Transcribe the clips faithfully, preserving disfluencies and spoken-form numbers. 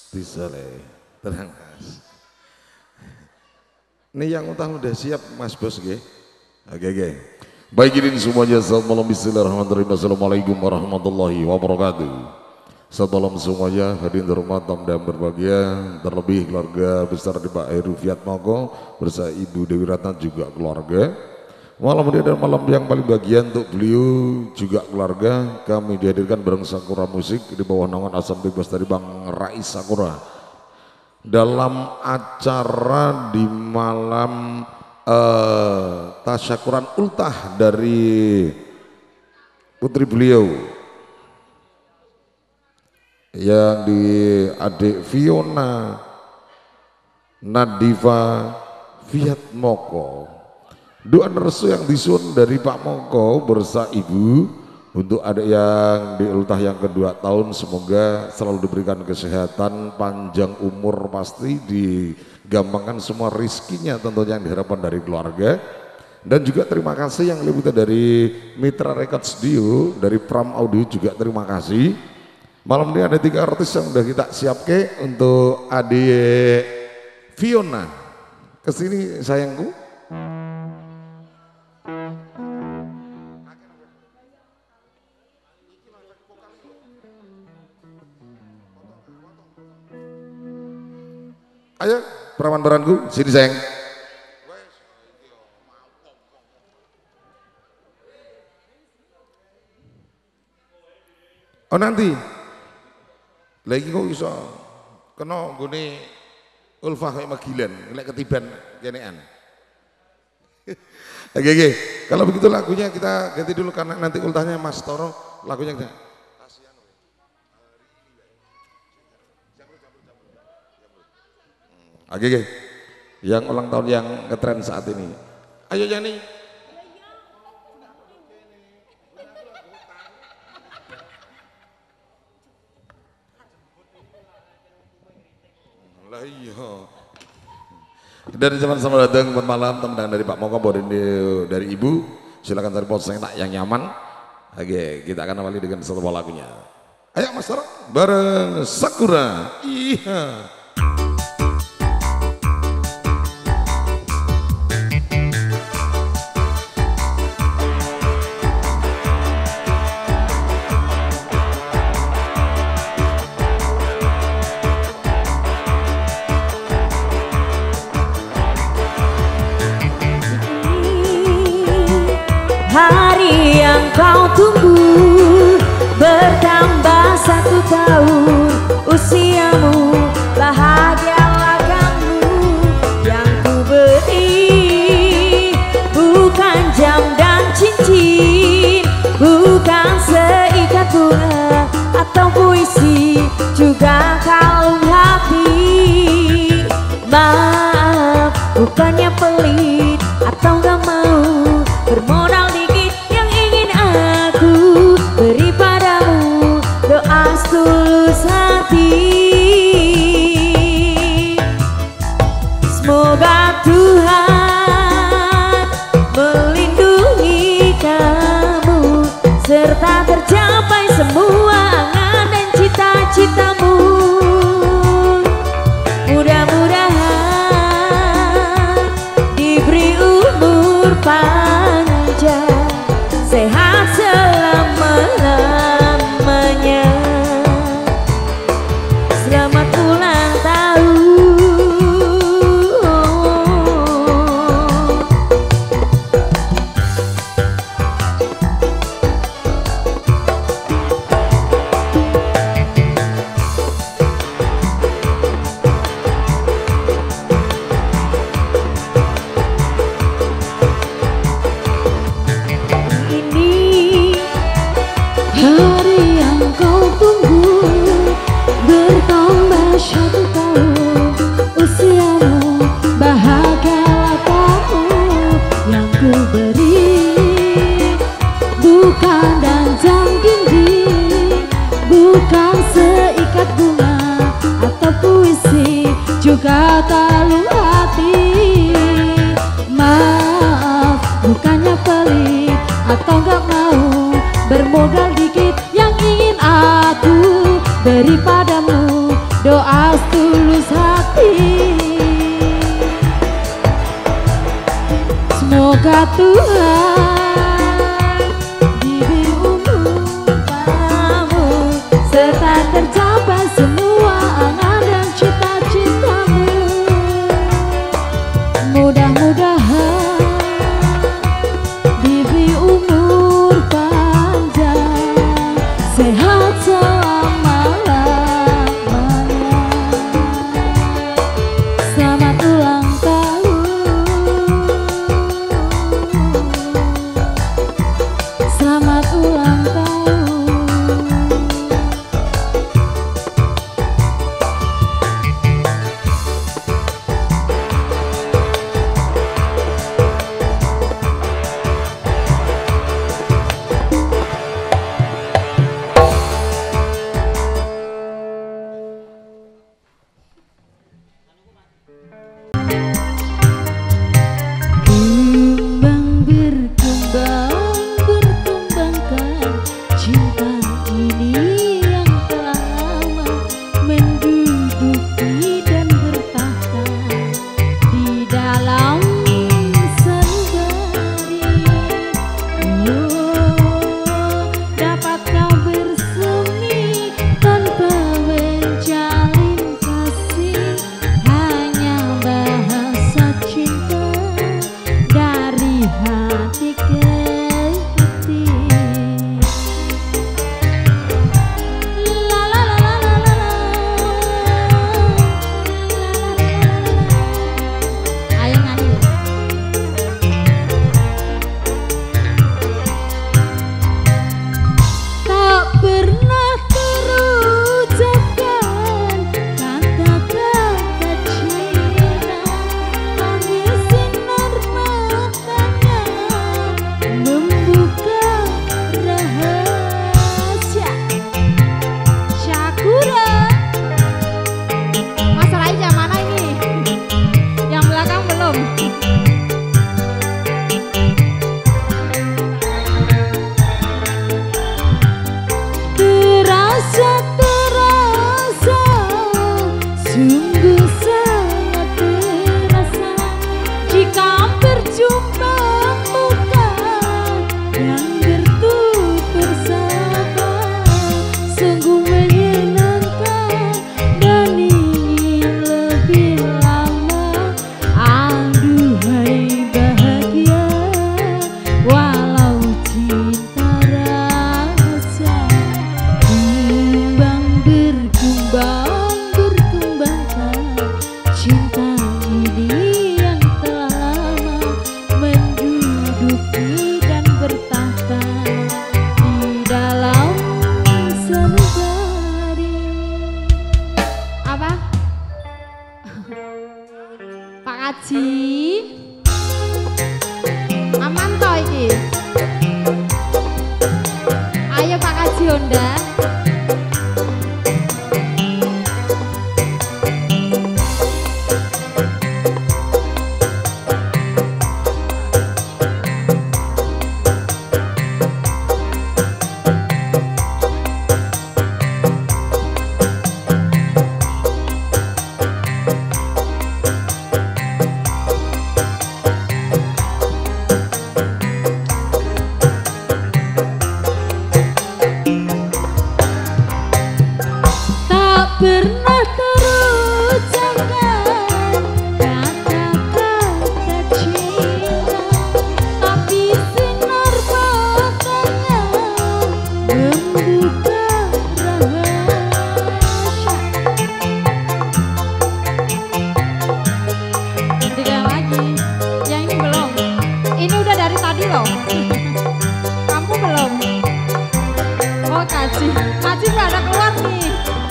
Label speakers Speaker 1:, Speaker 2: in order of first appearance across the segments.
Speaker 1: Disoleh, tenang Mas. Ini yang utang udah siap Mas Bos nggih. Oke oke. Baik ini semuanya, selamat malam, bismillahirrahmanirrahim. Assalamualaikum warahmatullahi wabarakatuh. Selamat malam semuanya, hadirin terhormat tamu dan berbahagia, terlebih keluarga besar di Pak Heru Fiatmoko bersama Ibu Dewi Ratna juga keluarga. Malam ini adalah malam yang paling bahagia untuk beliau juga keluarga. Kami dihadirkan bareng Sakura Musik di bawah naungan Asam Bebas dari Bang Rais Sakura dalam acara di malam uh, tasyakuran ultah dari putri beliau yang di adik Fiona Nadifa Fiatmoko. Doa restu yang disusun dari Pak Moko bersama Ibu untuk adik yang di ultah yang kedua tahun, semoga selalu diberikan kesehatan, panjang umur, pasti digampangkan semua rizkinya tentunya yang diharapkan dari keluarga. Dan juga terima kasih yang lebih dari Mitra Record Studio, dari Pram Audio juga terima kasih. Malam ini ada tiga artis yang sudah kita siapke untuk adik Fiona. Kesini sayangku. Ayo, perawan-perawanku, sini sayang. Oh nanti, lagi kok bisa kena gini ulfah kayak magilan, ngelak ketiban genean. Oke oke, kalau begitu lagunya kita ganti dulu karena nanti ultahnya Mas Toro, lagunya kita. Oke, oke, yang ulang tahun yang ngetren saat ini. Ayo Yani. Lah iya. Dari zaman sama datang buat malam teman dari Pak Moko dari dari Ibu. Silakan cari pos yang tak yang nyaman. Oke, kita akan awali dengan satu lagunya. Ayo Mas Toro, bareng Sakura. Iya.
Speaker 2: Hari yang kau tunggu bertambah satu tahun usiamu, bahagialah kamu yang ku beri, bukan jam dan cincin, bukan seikat bunga atau puisi, juga kalung hati. Maaf, bukannya pelit atau gak mau bermodal dikit yang ingin aku beri padamu, doa setulus hati. Semoga Tuhan melindungi kamu serta tercapai semua angan dan cita-citamu. Mudah-mudahan diberi umur panjang, sehat selama-lamanya. Selamat ulang tahun. Hari yang kau tunggu bertambah satu tahun usiamu, bahagialah kamu yang ku beri, bukan danjang ginding, bukan seikat bunga atau puisi, juga kalung hati. Maaf, bukannya pelit atau gak mau bermodal dikit yang ingin aku beri padamu, doa Semoga Tuhan diberi umur kamu serta tercapai semua angan dan cita-citamu. Mudah-mudahan diberi umur panjang, sehat selama-lamanya. Selamat ulang tahun, selamat ulang tahun. Kembang berkembang, berkembangkan cinta ini yang telah lama menduduki dan bertahta di dalam sanubari. Oh, dapatkah bersemi tanpa menjalin kasih, hanya bahasa cinta dari hati ke hati. La la la la la la la. Ayo nyanyi. Tak pernah terucapkan kata-kata cinta, tapi sinar matanya membuka rahasia. Syakura, masalahnya yang mana ini? Yang belakang belum. Terasa, terasa, sungguh sangat terasa jika berjumpa muka yang bertutur sapa. Sungguh menyenangkan dan ingin lebih lama. Aduhai bahagia, walau cinta rasa. Kembang berkembang, berkembangkan cinta ini yang telah lama menduduki dan bertahta di dalam sanubari. Apa? Pak Haji aman toh iki? Ayo Pak Haji Honda. Pernah terucapkan kata-kata cinta, tapi sinar matanya membuka rahasia. Tiga lagi, yang ini belum. Ini udah dari tadi loh. Kamu belum. Oh Kaji, Kaji nggak ada keluar nih.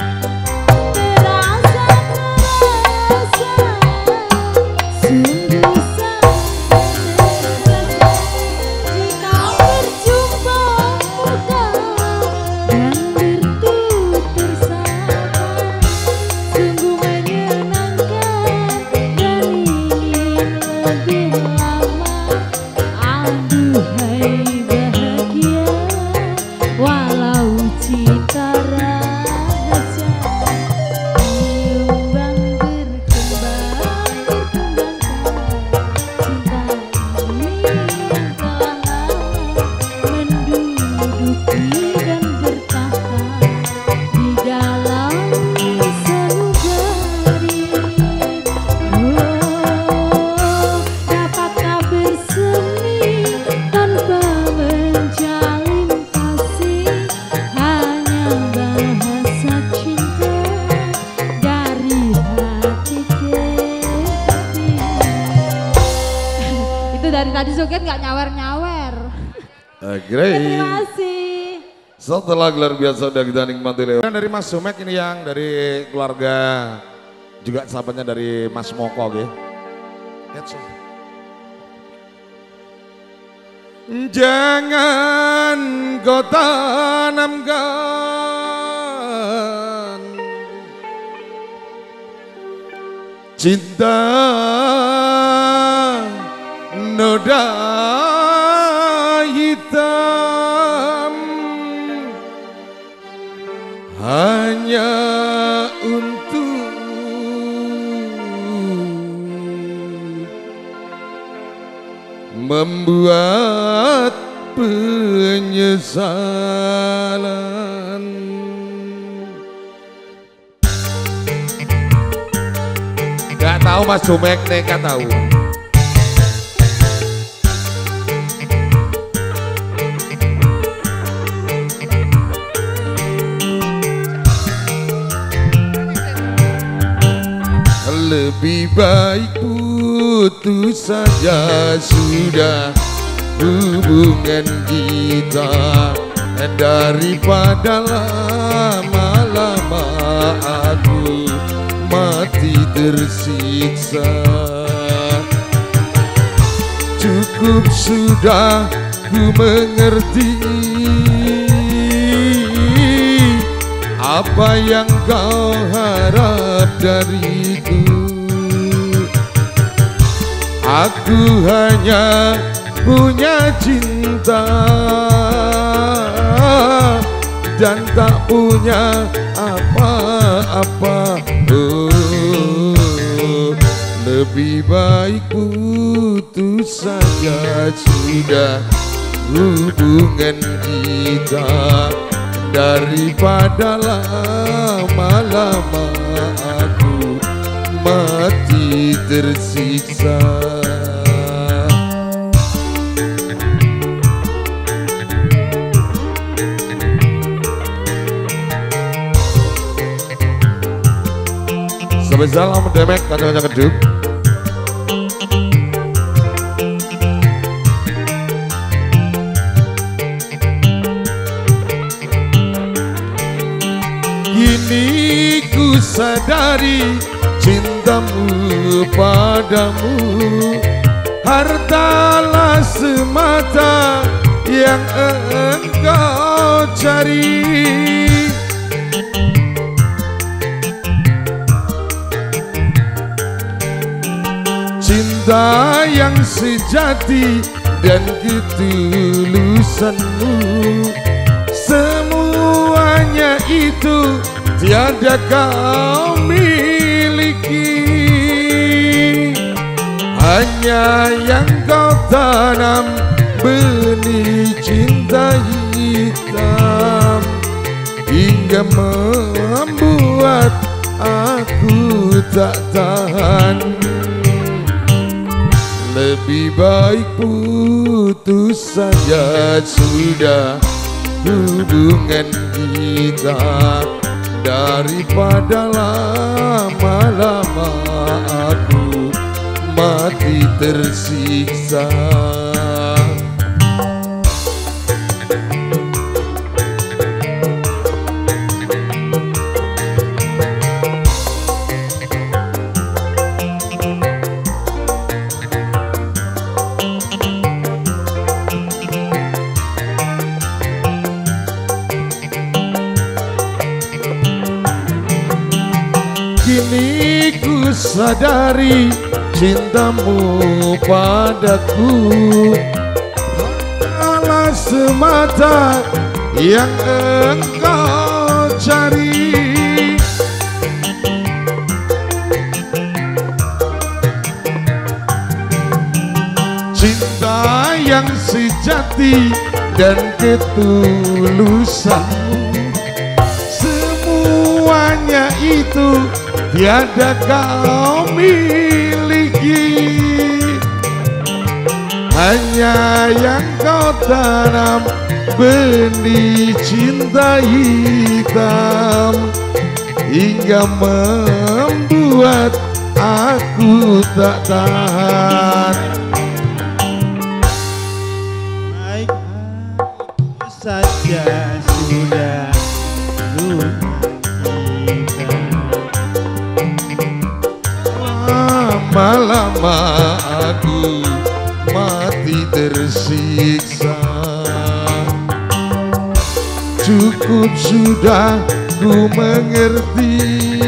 Speaker 2: Sungguh sangat jika berjumpa muka dan bertutur sapa. Sungguh menyenangkan dan ingin lebih lama. Aduhai bahagia, walau cinta rahasia. Kembang berkembang, berkembangkan cinta ini nggak nyawer-nyawer.
Speaker 1: Uh, great.
Speaker 2: Terima kasih.
Speaker 1: Setelah gelar biasa udah kita nikmati lewat. Dari Mas Sumek ini yang dari keluarga, juga sahabatnya dari Mas Moko, oke? Okay? Jangan kau tanamkan cinta noda hitam hanya untuk membuat penyesalan. Gak tahu Mas Jumek nih, gak tahu. Lebih baik putus saja sudah hubungan kita daripada lama-lama aku mati tersiksa. Cukup sudah ku mengerti apa yang kau harap dariku. Aku hanya punya cinta dan tak punya apa-apa. Oh, lebih baik putus saja sudah hubungan kita daripada lama-lama aku mati tersiksa. Sampai salam demek kadang-kadang keduk. Kini ku sadari cintamu padamu hartalah semata yang engkau cari. Cinta yang sejati dan ketulusanmu, semuanya itu tiada kau miliki. Hanya yang kau tanam benih cinta hitam hingga membuat aku tak tahan. Lebih baik putus saja sudah hubungan kita daripada lama-lama aku mati tersiksa. Kini ku sadari cintamu padaku hanyalah semata yang engkau cari. Cinta yang sejati dan ketulusanmu, semuanya itu tiada kau miliki. Hanya yang kau tanam benih cinta hitam hingga membuat aku tak tahan.
Speaker 3: saja sudah
Speaker 1: lama-lama aku mati tersiksa. Cukup sudah ku mengerti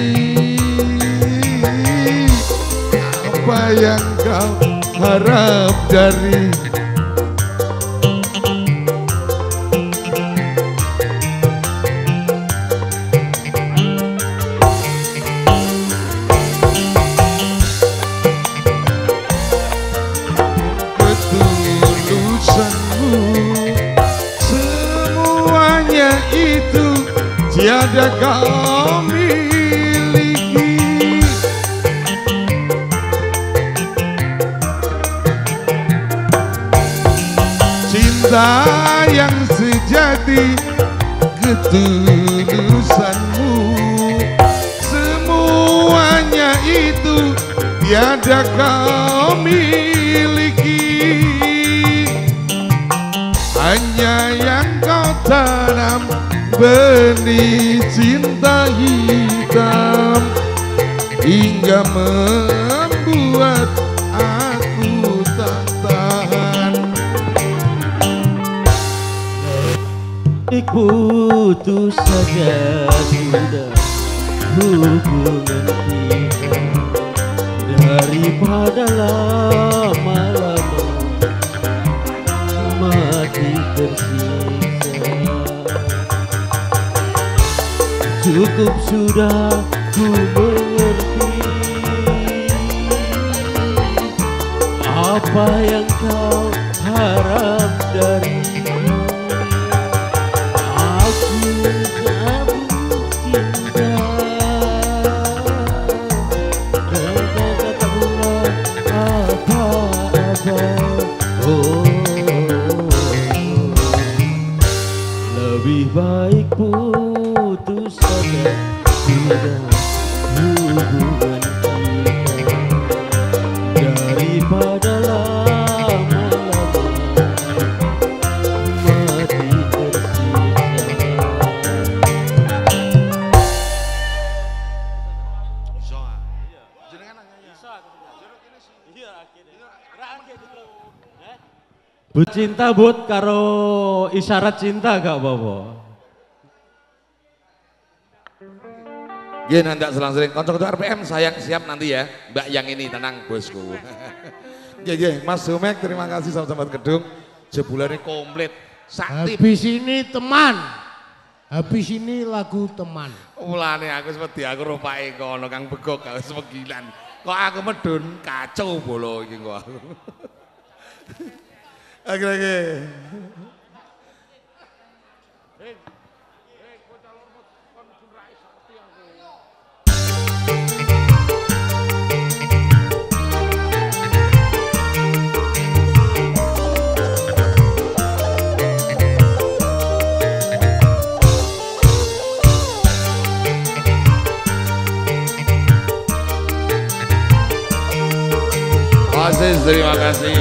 Speaker 1: apa yang kau harap dari tiada kau miliki. Cinta yang sejati, ketulusanmu, semuanya itu tiada kau miliki. Hanya yang kau tanam benih cinta hitam hingga membuat aku tak tahan.
Speaker 3: Putus saja sudah hubungan kita, daripada lama-lama mati tersiksa. Cukup sudah ku mengerti apa yang kau harap dariku. Aku cabut cinta dan kau kata bulan apa-apa. Oh, lebih baik putus saja sudah hubungan kita, daripada lama-lama mati tersiksa. Bercinta buat karo isyarat cinta gak apa-apa.
Speaker 1: Gini nanti selang-seling konco-konco R P M sayang siap nanti ya Mbak yang ini tenang bosku. Gini Mas Sumek terima kasih sahabat-sahabat gedung jebulannya komplit. Sakti.
Speaker 4: Habis ini teman, habis ini lagu teman.
Speaker 1: Mulane aku seperti aku rupai kono kang begok aku sepegilan. Kok aku medun kacau bolo iki kok aku. Oke-oke. Aziz, terima kasih.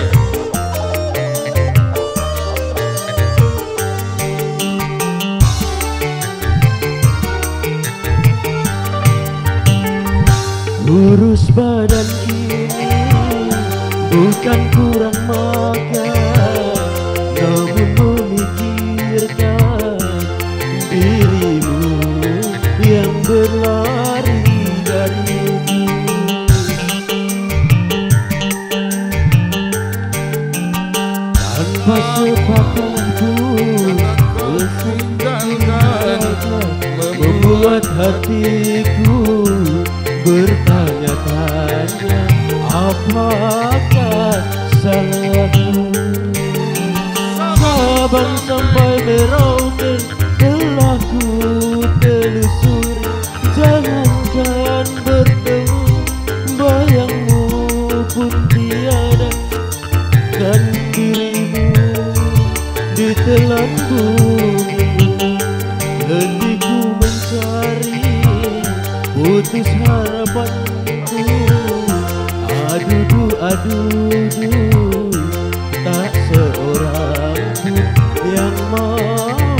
Speaker 3: Urus badan ini bukan kurang makan, namun memikirkan dirimu yang berlari dariku. Tanpa sepakatku tinggalkan, membuat hatiku bertanya-tanya apakah salahku. Sabang sampai Merauke telah ku telusuri, jangankan bertemu bayangmu pun tiada, dan dirimu ditelan bumi. Hentiku mencari putus harapanku, adudu adudu tak seorang pun yang mau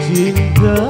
Speaker 3: cinta.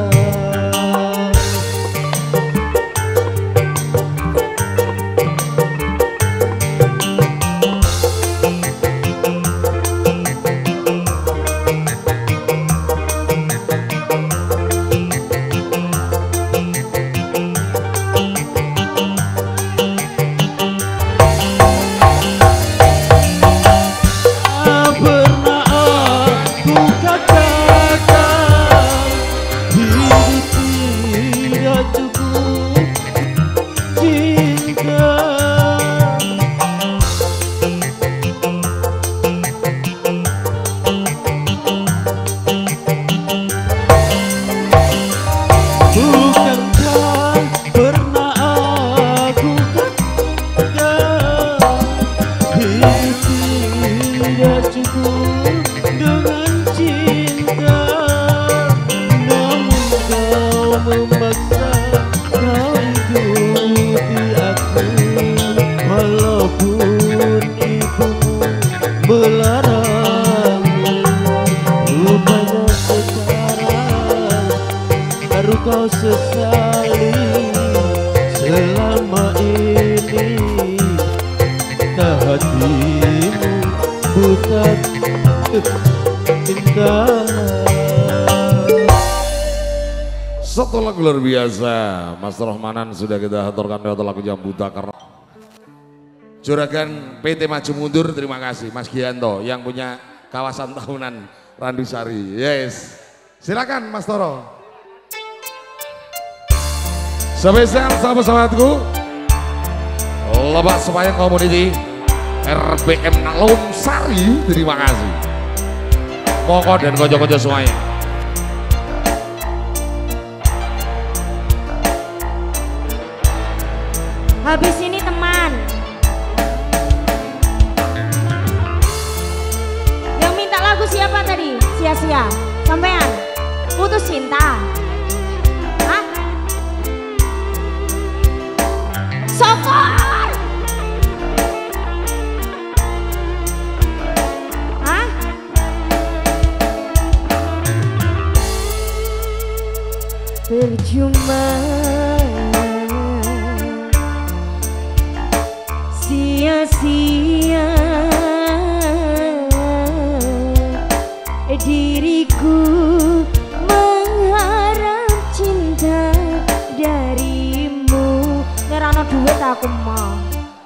Speaker 3: Kau sesali selama ini, tak hatimu buta cinta.
Speaker 1: Satu lagu luar biasa, Mas Rohmanan sudah kita haturkan lewat lagu Jam Buta karena Juragan P T Maju Mundur. Terima kasih Mas Gianto yang punya kawasan tahunan Randusari. Yes, silakan Mas Toro. Spesial sahabat-sahabatku, Lebak Semayang Community R B M Lomsari, terima kasih. Monggo dan konco-konco semuanya.
Speaker 2: Habis ini teman yang minta lagu siapa tadi? Sia-sia. Sampean putus cinta. Hah? Sokor. Hah? Percuma, sia-sia diriku mengharap cinta darimu. Ngerano duit aku mau.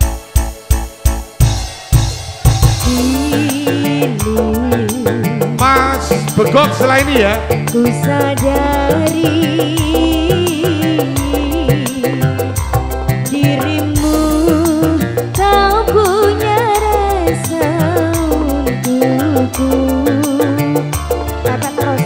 Speaker 2: Ini
Speaker 1: Mas Begok setelah ini ya.
Speaker 2: ku sadari dirimu kau punya rasa untukku. Kata terus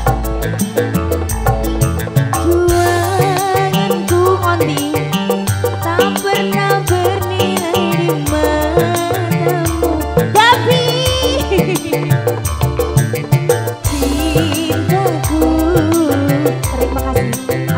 Speaker 2: juanganku konti tak pernah bernilai di matamu, tapi cintaku, terima kasih.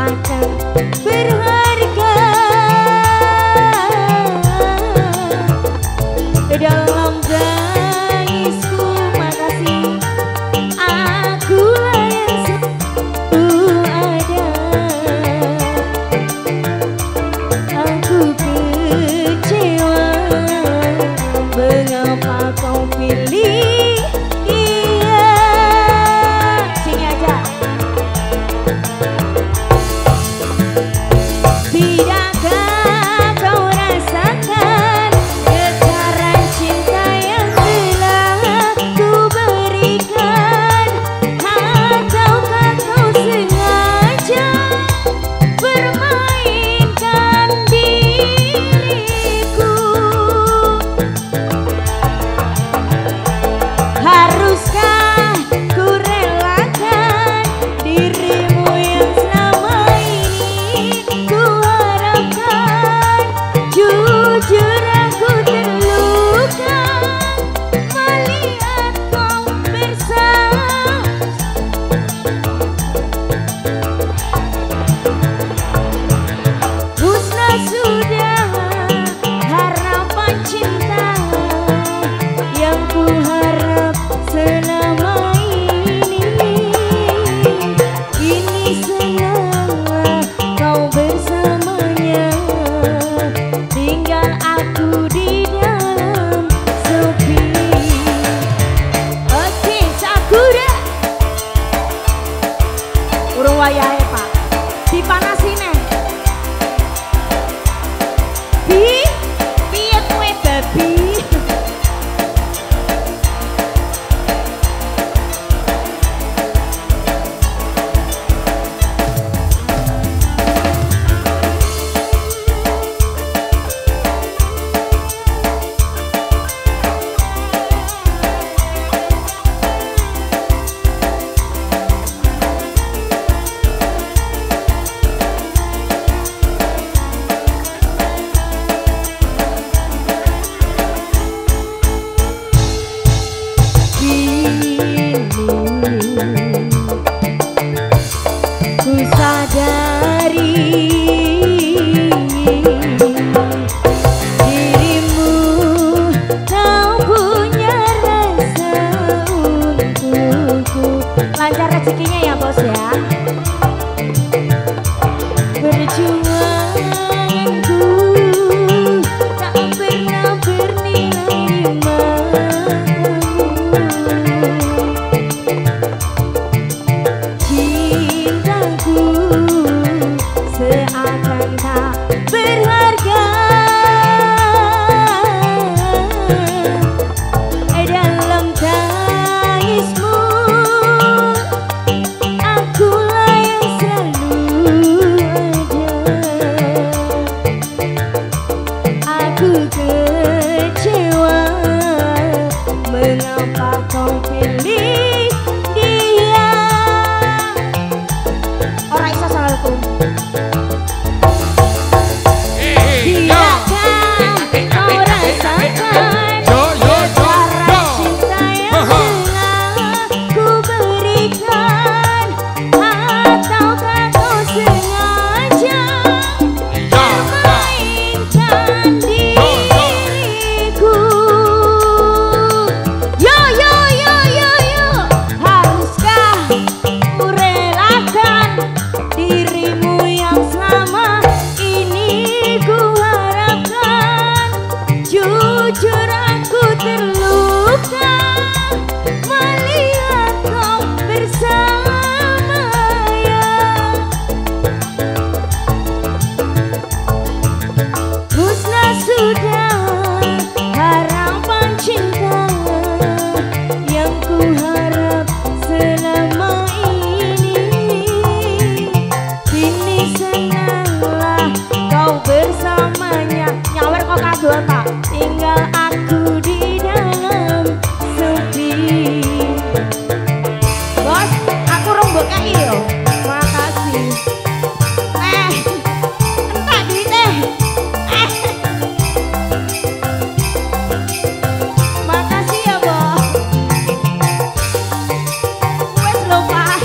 Speaker 2: wayahe Pak. Dipanasine. Bi, piye kowe babi? Lancar rezekinya ya bos ya. Berjuangku tak pernah bernilai di matamu. Cintaku seakan tak berharga dalam tangismu. Kau pilih dia. Orang isa salahku. Tidakkah kau rasakan cara cinta yang telah ku berikan? Ataukah kau sengaja memainkan diriku? Yo yo yo yo yo, haruskah ku relakan dirimu yang selama ini ku harapkan? Jujur aku terluka melihat kau bersamanya. Musnah sudah harapan cinta yang ku harap selama ini. Kini senanglah kau bersamanya. Nyawer kok kadul Pak, tinggal aku di dalam sepi. Bos, aku rong mbok kei yo. Makasih. Eh, entak duitnya. Eh. Makasih ya, Bos. Wes lho, Pak.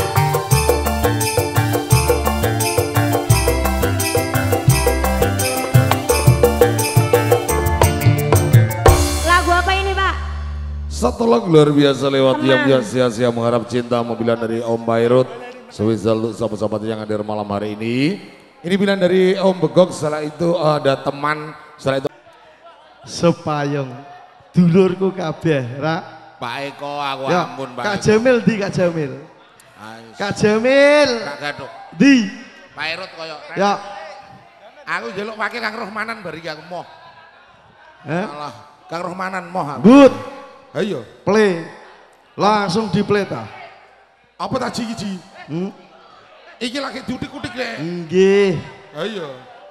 Speaker 2: Lagu apa ini, Pak?
Speaker 1: Satu lagu luar biasa lewat yang sia-sia mengharap cinta mobilan dari Om Bayrut. Spesial untuk sahabat-sahabat yang hadir malam hari ini. Ini pilihan dari Om Begok, setelah itu ada teman, setelah itu
Speaker 4: Sepayung dulurku kabeh, Ra.
Speaker 1: Pak Eko, aku
Speaker 4: Ya,
Speaker 1: ampun Pak
Speaker 4: Kak
Speaker 1: Eko.
Speaker 4: Jamil di Kak Jamil.
Speaker 1: Ais,
Speaker 4: Kak Jamil
Speaker 1: Kak Gaduk,
Speaker 4: di.
Speaker 1: Pak Erut koyo.
Speaker 4: Ya.
Speaker 1: Aku jaluk pakai Kang Rohmanan bari aku moh.
Speaker 4: Eh?
Speaker 1: Alah, Kang Rohmanan moh aku.
Speaker 4: Good.
Speaker 1: Ayo.
Speaker 4: Play. Langsung di play ta.
Speaker 1: Apa tak ji-ji?
Speaker 4: Hmm?
Speaker 1: Iki lagi diutik-utik deh.
Speaker 4: Nggih.
Speaker 1: Ayo.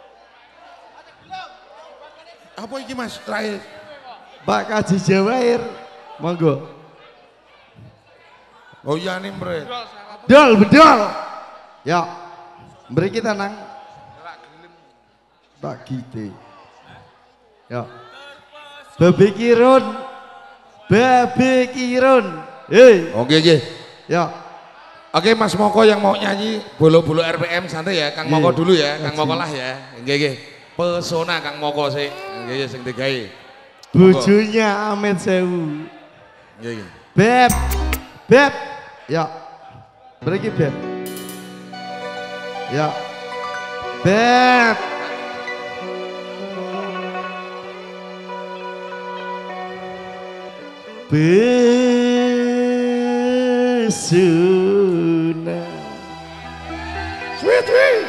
Speaker 1: Apa iki Mas? Terakhir.
Speaker 4: Pak Kaji Jawair. Monggo.
Speaker 1: Oh iya nih bre.
Speaker 4: Bedol, bedol. Ya. Beri kita nang. Tak gitu. Ya. Babi Kirun. Babi Kirun. Hei.
Speaker 1: Oke oke.
Speaker 4: Ya.
Speaker 1: Oke Mas Moko yang mau nyanyi bolo-bolo R P M santai ya, Kang Moko
Speaker 4: Iya.
Speaker 1: dulu ya, Kang Moko lah ya. Nggih nggih. Pesona Kang Moko sih. Nggih nggih sing digawe.
Speaker 4: Bojonya Amet Sewu.
Speaker 1: Nggih nggih.
Speaker 4: Beb. Beb. Ya. Beri Beb. Ya. Beb. Pesona
Speaker 1: Sweet, sweet.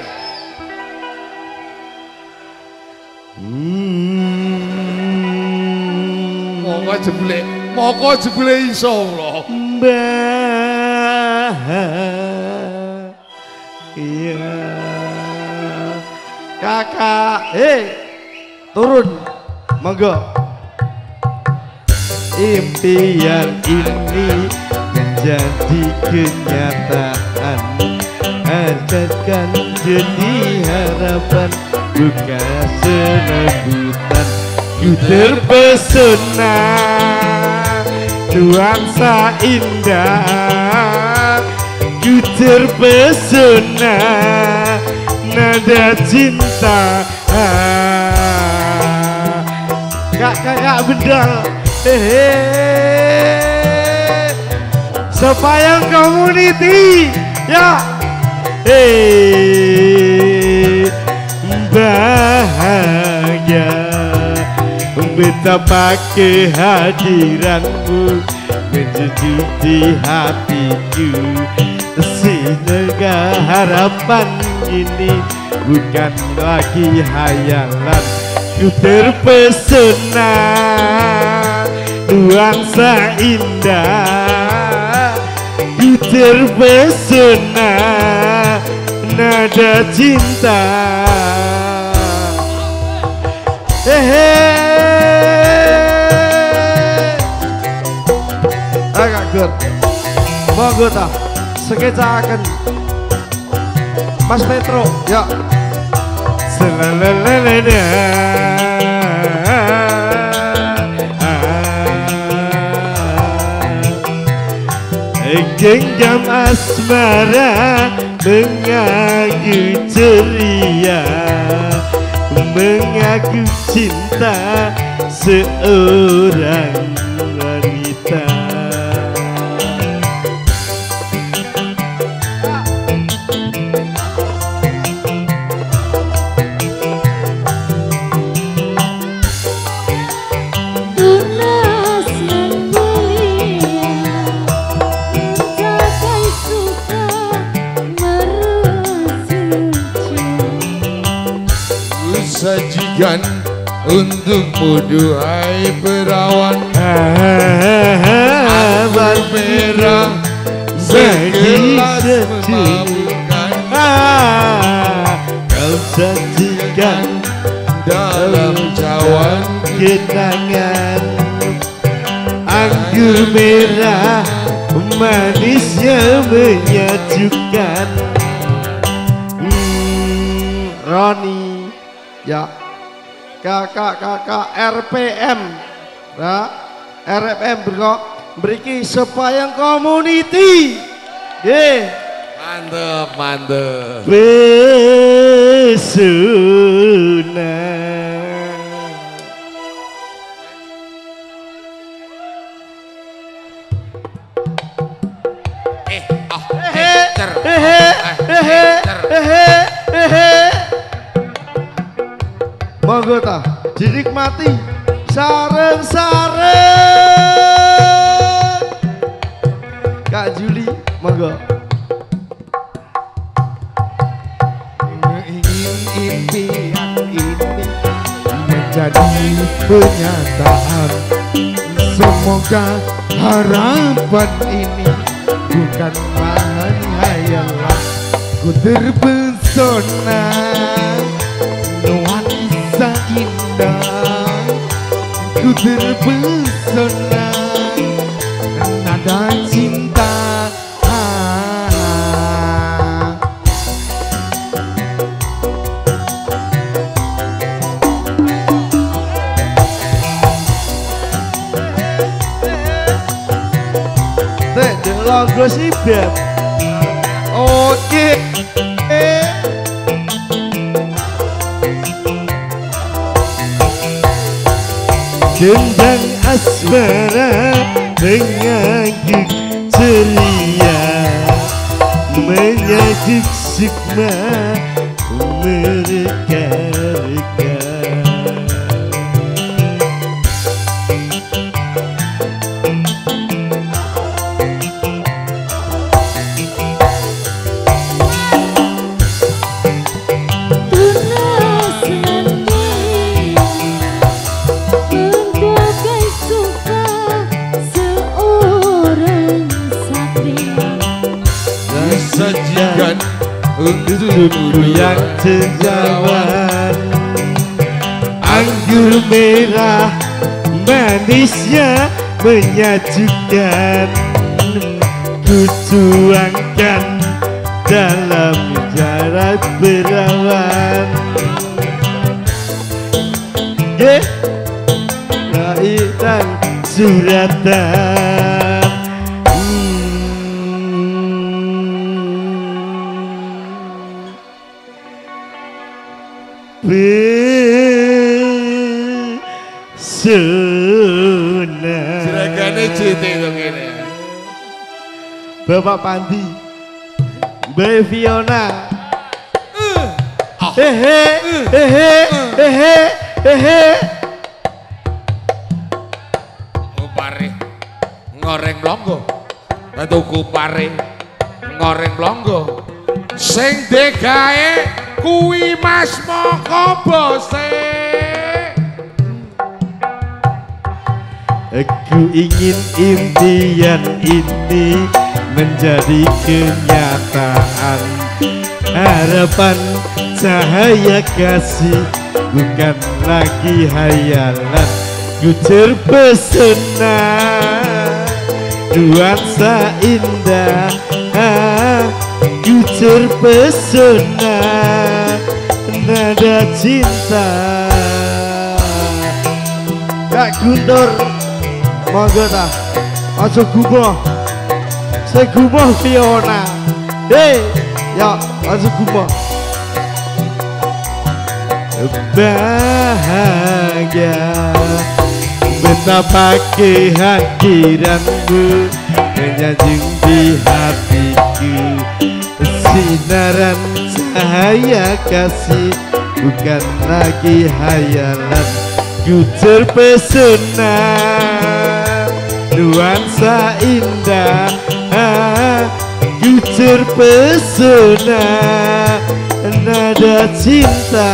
Speaker 4: Hmm.
Speaker 1: Moko jebule, moko jebule iso lho.
Speaker 4: Mbah. Iya. Kakak, hei, turun, monggo. Impian ini menjadi kenyataan, hargakan jadi harapan, bukan senebutan. Ku terpesona nuansa indah, ku terpesona nada cinta. Kakak bedal, hehe, Sepayang Community, ya, hei, bahagia. Betapa kehadiranmu menjunjung di hatiku, sehingga harapan ini bukan lagi hayalan. Ku terpesona nuansa indah, ku terpesona nada cinta. Hehe, agak ger, monggo ta, sekecakan Mas Petro, ya. Selalalala, genggam asmara mengaku ceria, mengaku cinta seorang wanita.
Speaker 2: Tunas yang mulia, menjaga suka merusuci.
Speaker 1: Ku sajikan untukmu duhai perawan,
Speaker 4: Abar
Speaker 1: merah segelas memabukkan
Speaker 4: kau sajikan
Speaker 1: dalam cawan
Speaker 4: kenangan. Anggur merah manisnya menyejukkan. hmm, Roni, ya, kakak-kakak R P M, ya, R P M berkok beriki Sepayang Community, ye,
Speaker 1: mantep mantep.
Speaker 4: pesona.
Speaker 1: Eh, oh,
Speaker 4: Hehe,
Speaker 1: cer,
Speaker 4: hehe, hehe, hehe, hehe. Monggo ta, dinikmati sareng-sareng. Kak Juli, monggo.
Speaker 5: Ingin impian ini menjadi kenyataan. Semoga harapan ini bukanlah hayalan. Ku terpesona nuansa indah, ku terpesona nada cinta.
Speaker 4: Teh, delok sih beb. Oke. Gendang asmara mengaguk ceria, menyaguk sukma mereka-reka.
Speaker 5: untukmu yang sejawan. Anggur merah manisnya menyejukkan, ku tuangkan dalam jarak berawan. Yeah. Lairan suratan, pesona.
Speaker 1: Seragane cete to kene.
Speaker 5: Bapak Pandi, Mbak Fiona. Hehe, hehe, hehe, hehe.
Speaker 1: Kupare ngoreng longgo. Tuku pare ngoreng longgo. Sing degae kuwi Mas Moko bose.
Speaker 5: Aku ingin impian ini menjadi kenyataan. Harapan cahaya kasih bukan lagi hayalan. Ku terpesona nuansa indah, ku terpesona nada cinta. Kak Guntur, monggo ta, aja gumoh, saya gumoh Fiona. Hei, ya aja gumoh. Bahagia betapa kehadiranmu menyanjung di hatiku. Sinaran cahaya kasih bukan lagi hayalan. Ku terpesona nuansa indah, ku terpesona nada cinta.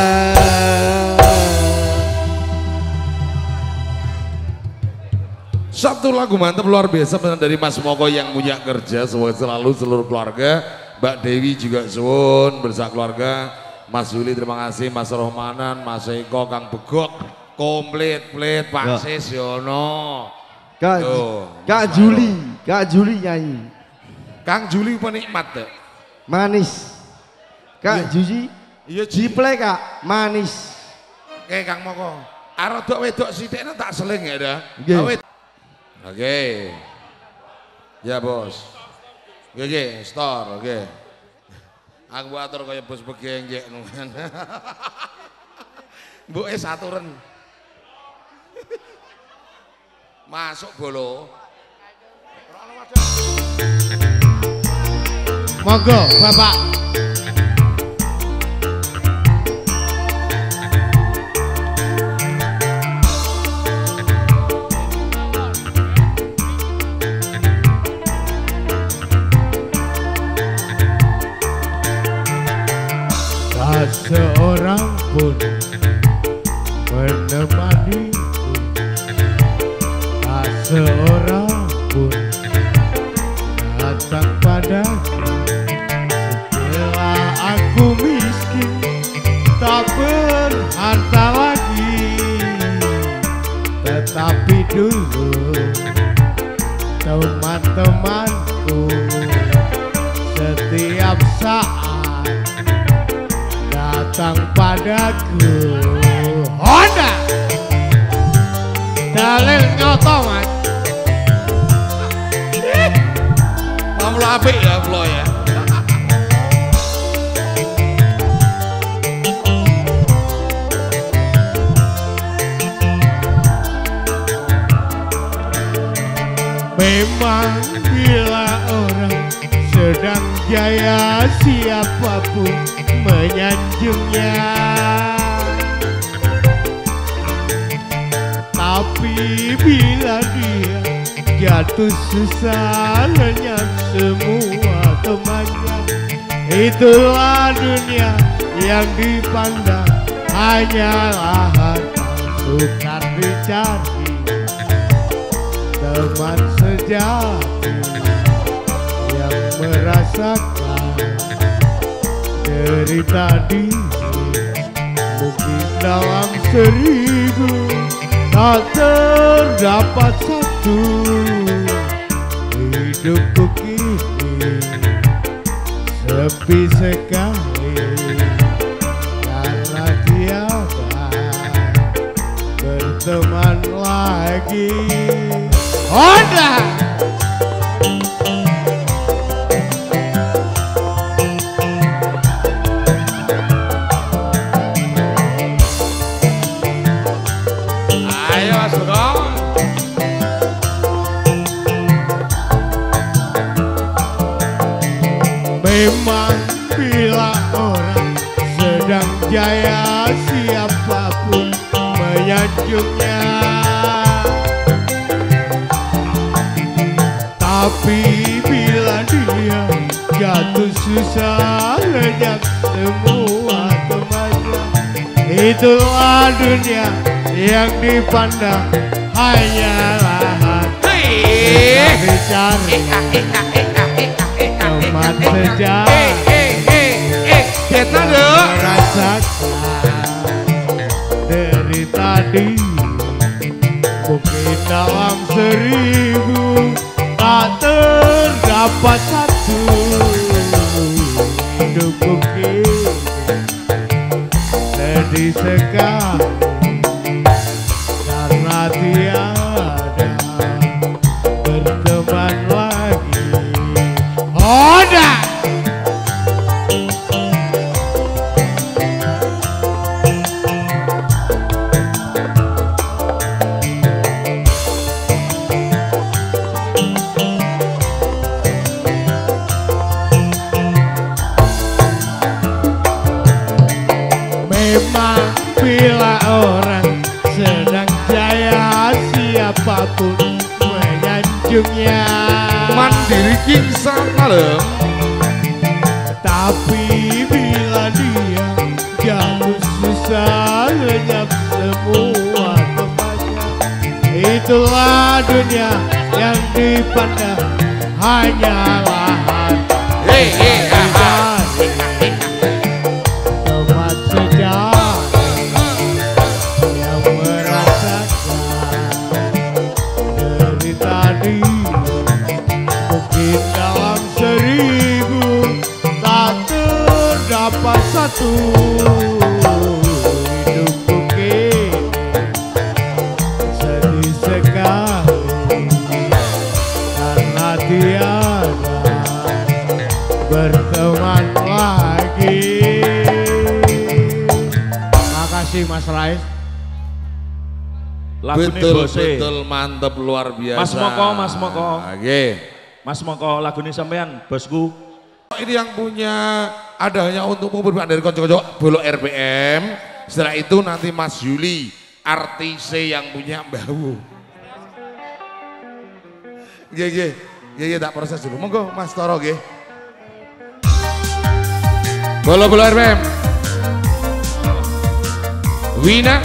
Speaker 1: Satu lagu mantap luar biasa dari Mas Moko yang punya kerja. Semoga selalu seluruh keluarga. Mbak Dewi juga suwun bersama keluarga. Mas Yuli terima kasih, Mas Rohmanan, Mas Eko, Kang Begok, komplit plit Pak Sesyono.
Speaker 5: Kak, Kak Juli, Kak Juli nyanyi.
Speaker 1: Kang Juli penikmat deh.
Speaker 5: Manis. Kak Juli,
Speaker 1: iya
Speaker 5: jiplek Kak, manis.
Speaker 1: Oke Kang Moko, arodok wedok sideknya tak seling ya dah.
Speaker 5: Oke.
Speaker 1: Oke, ya bos. Oke, store, oke. Aku atur kaya bos begenggek nungan. Mbok es aturen. Masuk bolo.
Speaker 4: Monggo, Bapak. Tak seorang pun menemaniku, tak seorang pun datang padaku. Setelah aku miskin, tak berharta lagi, tetapi dulu teman-temanku setiap saat datang padaku. Honda dalil nyoto mas.
Speaker 1: Kamu apik ya Flo ya.
Speaker 4: Memang bila orang sedang jaya, siapapun menyanjungnya. Tapi bila dia jatuh susah, lenyap semua temannya. Itulah dunia yang dipandang hanyalah harta sukar dicari. Teman sejati yang merasakan dari tadi. Mungkin dalam seribu tak terdapat satu. Hidupku kini sepi sekali karena tiada berteman lagi. Honda.
Speaker 5: Ayo Mas Bro.
Speaker 4: Memang bila orang sedang jaya, siapapun menyanjungnya. Tapi bila dia jatuh susah, lenyap semua temannya. Itulah dunia yang dipandang hanyalah bicara teman saja.
Speaker 5: Kita dong.
Speaker 4: Merasakan dari tadi. Mungkin dalam seribu tak terdapat satu. Hidupku kini sedih sekali karena tiada berteman lagi. Honda. Memang bila orang sedang jaya, siapapun menyanjungnya.
Speaker 5: Mandiri king sama dong.
Speaker 4: Tapi bila dia jatuh susah, lenyap semua temannya. Itulah dunia yang dipandang hanyalah
Speaker 5: Hei hei
Speaker 4: teman saja yang merasakan dari tadi. Mungkin dalam seribu tak terdapat satu. Hidupku kini sedih sekali karena tiada berteman lagi. Makasih Mas Rais.
Speaker 3: Lagu ini
Speaker 1: Betul,
Speaker 3: bose.
Speaker 1: betul, mantep, luar biasa.
Speaker 3: Mas Moko, Mas Moko.
Speaker 1: Oke.
Speaker 3: Mas Moko lagu ini sampean bosku.
Speaker 1: Ini yang punya ada hanya untukmu berbahan dari konco-konco Bolo R P M. Setelah itu nanti Mas Yuli, artis yang punya bau. Iya, iya, iya, iya, tak proses dulu. Monggo Mas Toro, nggih. Bolo Bolo R P M. Wina.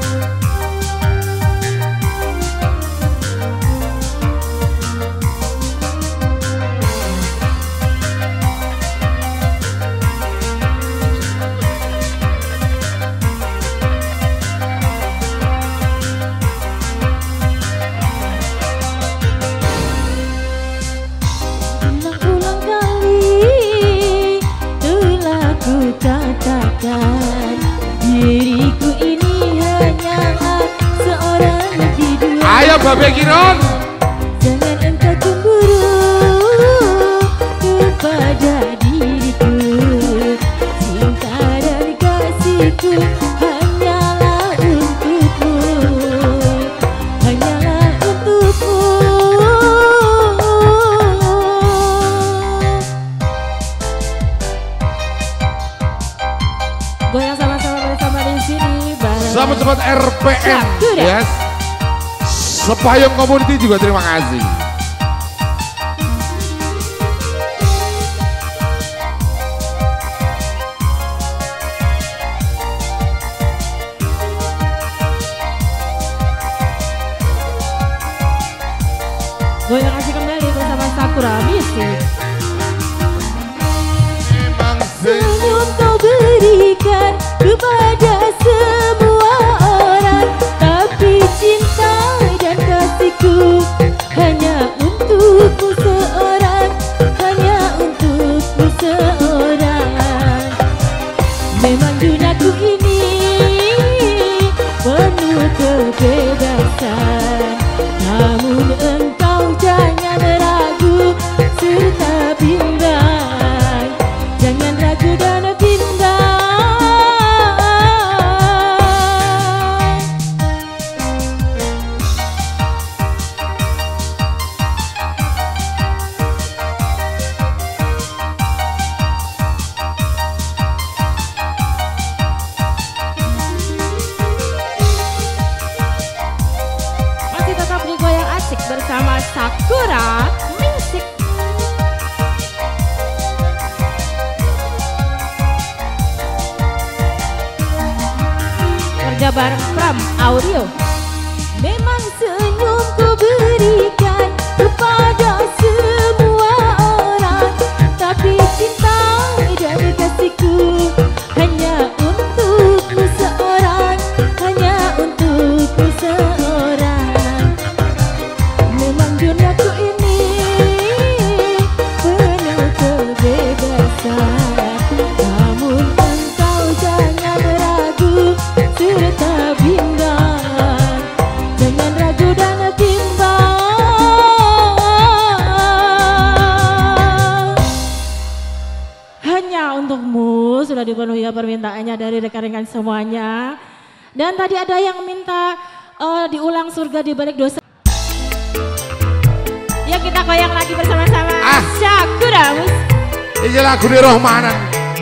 Speaker 2: Ulang-ulang kali telah ku katakan, diriku ini hanyalah seorang biduan.
Speaker 1: Ayo Babe Kiron.
Speaker 2: Jangan engkau cemburu kepada diriku. Cinta dan kasihku hanyalah untukmu, hanyalah untukmu. Goyang sama-sama bersama di sini bareng.
Speaker 1: Sahabat-sahabat R P M,
Speaker 2: Satu dah.
Speaker 1: yes. Sepayung Community juga terima kasih.
Speaker 2: Goyang kasih kembali bersama Sakura Music.
Speaker 1: Memang
Speaker 2: Senyum kau beri duniaku ini penuh kebebasan. Namun engkau jangan ragu serta bimbang, jangan ragu dan bimbang. Masih tetap digoyang asik bersama Sakura Music. Kerja bareng Pram Audio. Memang senyumku berikan kepada semua orang, tapi cinta dan kasihku hanya untukmu seorang, hanya untukmu seorang. Memang duniaku ini penuh kebebasan, namun engkau jangan ragu serta bimbang, jangan ragu dan bimbang. Hanya untukmu sudah dipenuhi permintaannya dari rekan-rekan semuanya. Dan tadi ada yang minta eh, diulang surga di balik dosa. Ya kita goyang lagi bersama-sama.
Speaker 1: Ah.
Speaker 2: Sakura Music.
Speaker 1: Ini lagu di Rohmanan.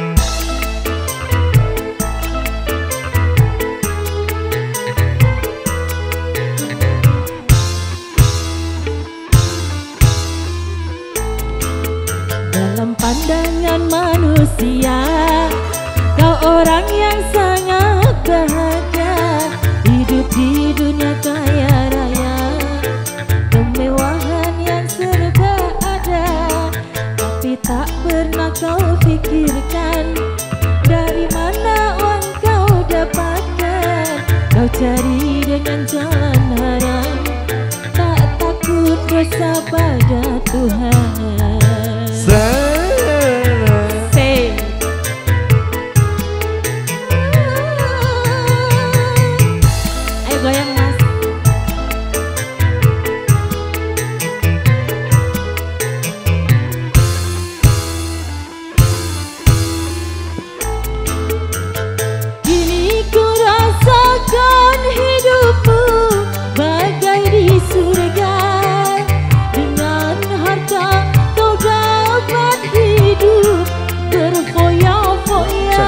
Speaker 2: Dalam pandangan manusia, kau orang yang sangat bahagia, hidup di dunia kaya raya, kemewahan yang serba ada, tapi tak pernah kau pikirkan dari mana uang kau dapatkan. Kau cari dengan jalan haram, tak takut dosa pada Tuhan. Say. Ayo goyang mas. Kini ku rasakan hidupku bagai di surga. Dengan harta kau dapat hidup berfoya-foya.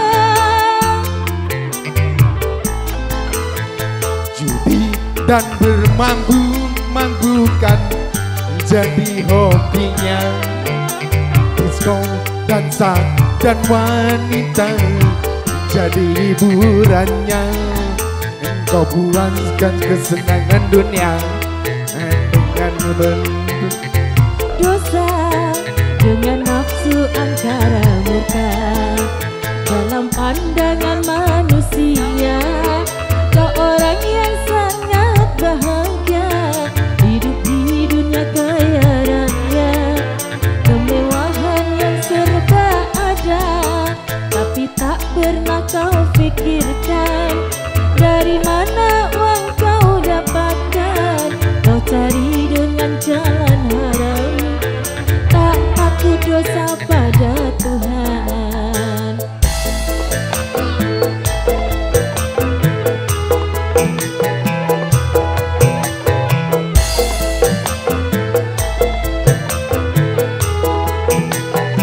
Speaker 5: Judi dan bermanggu-manggukan jadi hobinya. Disco, dansa dan wanita jadi hiburannya. Engkau puaskan kesenangan dunia dengan bentuk
Speaker 2: Dosa dengan nafsu angkara murka. Dalam pandangan manusia, kau orang yang sangat bahagia, hidup di dunia kaya raya, kemewahan yang serba ada, tapi tak pernah kau pikirkan dari mana uang kau dapatkan. Kau cari dengan jalan haram, tak takut dosa pada Tuhan.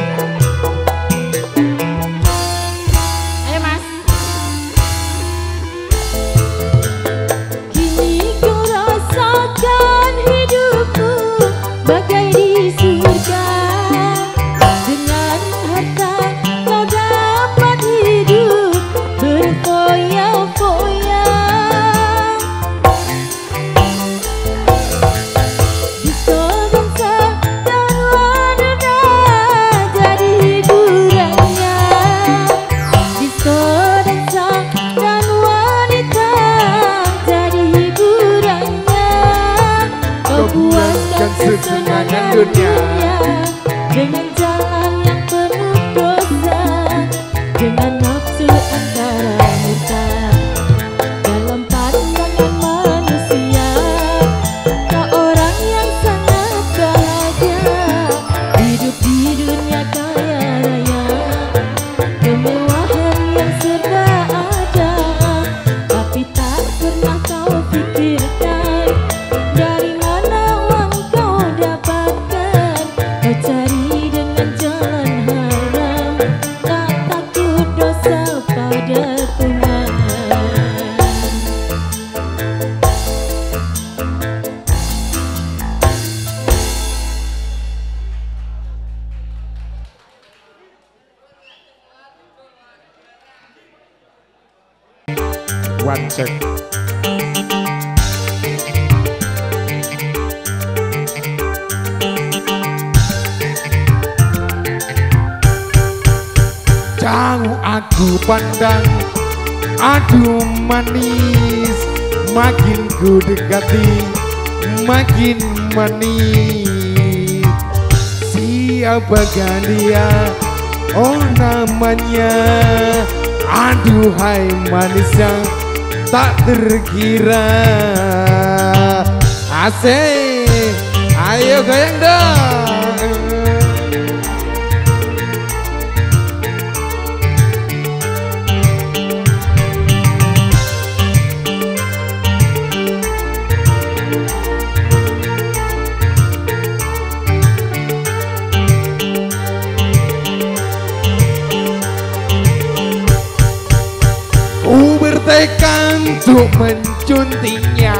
Speaker 2: Ayo mas.
Speaker 4: one check. Jauh aku pandang, aduh manis, makin ku dekati, makin manis. Siapakah dia? Oh namanya, aduhai manis yang tak terkira. Asik, ayo goyang dong. Bertekad untuk mencuntingnya,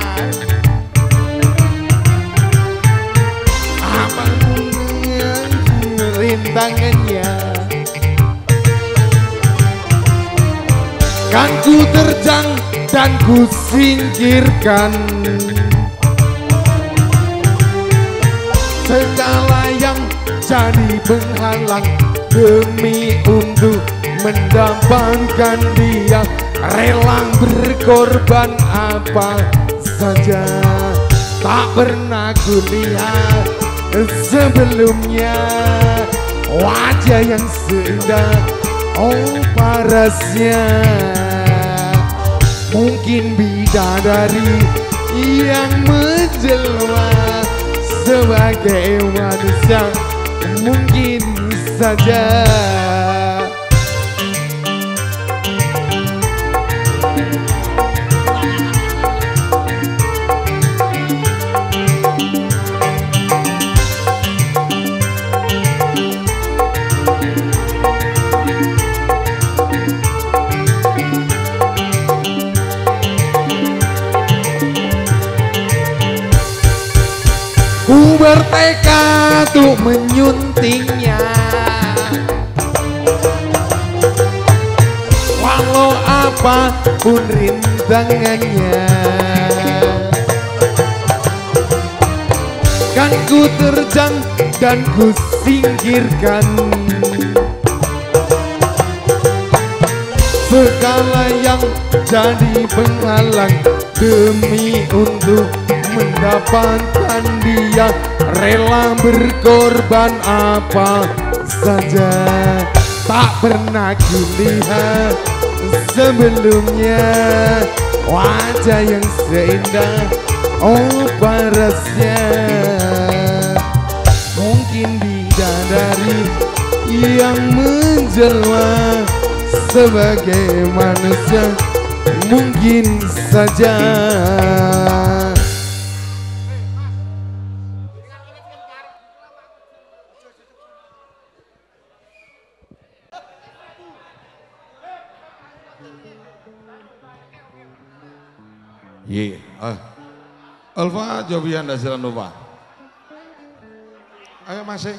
Speaker 4: apapun rintangannya, kan ku terjang dan ku singkirkan segala yang jadi penghalang demi untuk mendapatkan dia. Rela berkorban apa saja, tak pernah ku lihat sebelumnya wajah yang seindah oh parasnya. Mungkin bidadari yang menjelma sebagai manusia, mungkin saja. Ku bertekad untuk menyuntingnya, walau apapun rintangannya, kan ku terjang dan ku singkirkan segala yang jadi penghalang demi untuk mendapatkan dia. Rela berkorban apa saja, tak pernah kulihat sebelumnya wajah yang seindah oh parasnya. Mungkin bidadari yang menjelma sebagai manusia, mungkin saja.
Speaker 1: Iya, ah, Alfa Jovian Dazilan Nova. Ayo masing.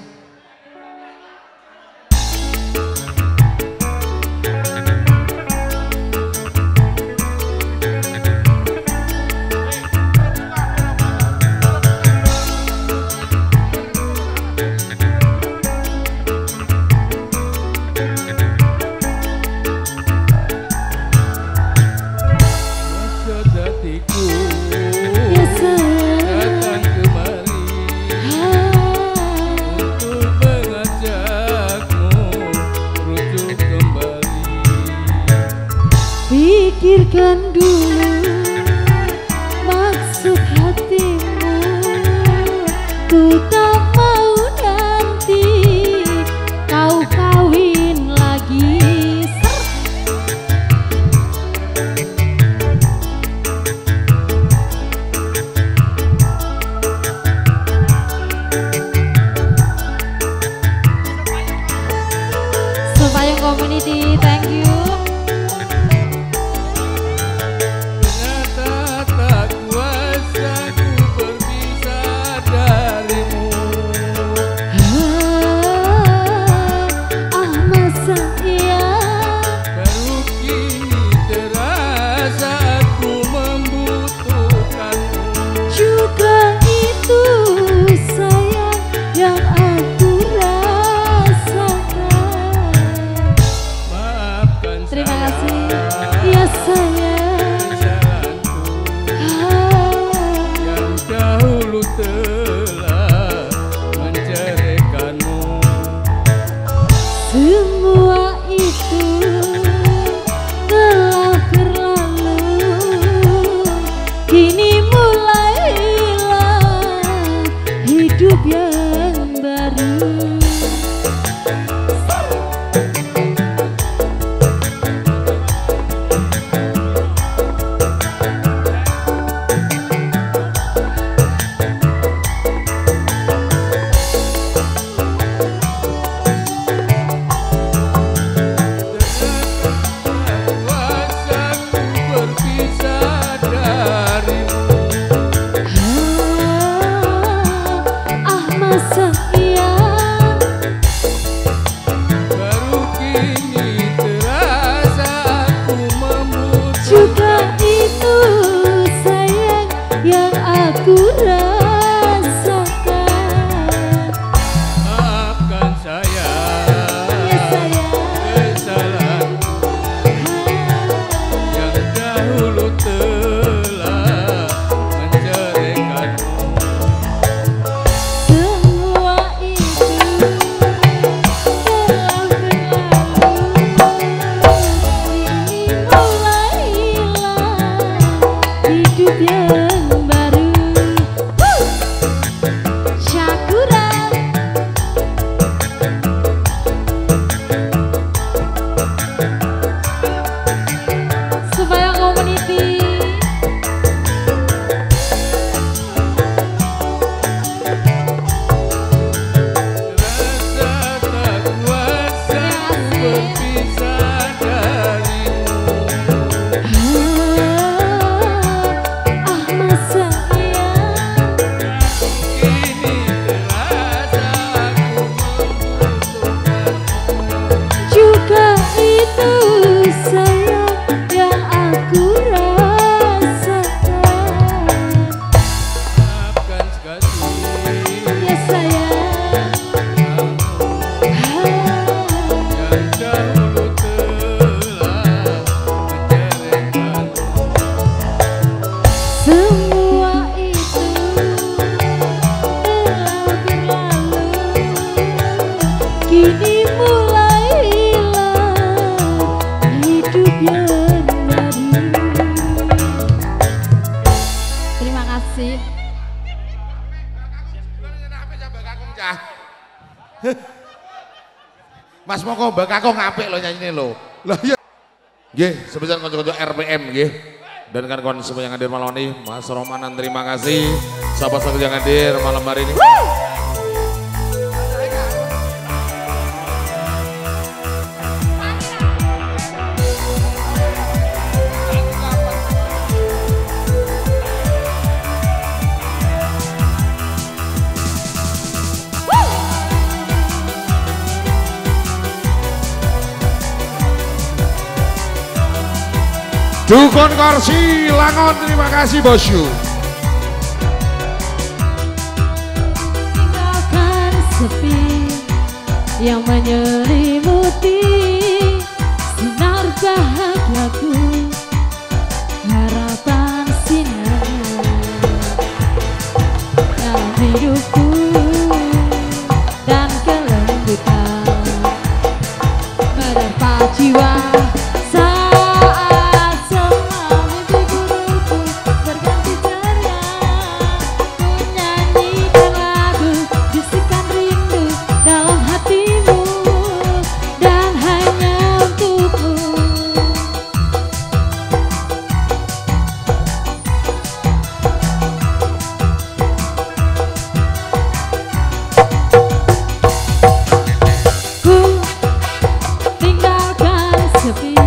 Speaker 2: Pikirkan dulu maksud hatimu, ku tak mau nanti kau kawin lagi. Supaya community, thank you.
Speaker 6: berpisah darimu.
Speaker 2: Ah masa iya
Speaker 6: Kini terasa aku membutuhkanmu.
Speaker 2: juga itu sayang yang aku rasakan.
Speaker 6: Maafkan sekali
Speaker 2: Ya sayang.
Speaker 6: yang dahulu telah menceritakan.
Speaker 2: Semua itu telah berlalu, kini mulai hilang hidup yang baru. Terima kasih.
Speaker 1: Mas Moko Mbak Kakung apik lo nyanyi lo. Lah iya. Nggih, sebesar kanca-kanca R P M nggih. Dan kan kawan semua yang hadir malam ini, Mas Romanan terima kasih. Sahabat-sahabat yang hadir malam hari ini. Dukun Korsi Langon terima kasih bosku.
Speaker 2: Tinggalkan sepi yang menyelimuti sinar bahagiaku, harapan sinar dalam hidupku dan kelembutan menerpa jiwa. Sepi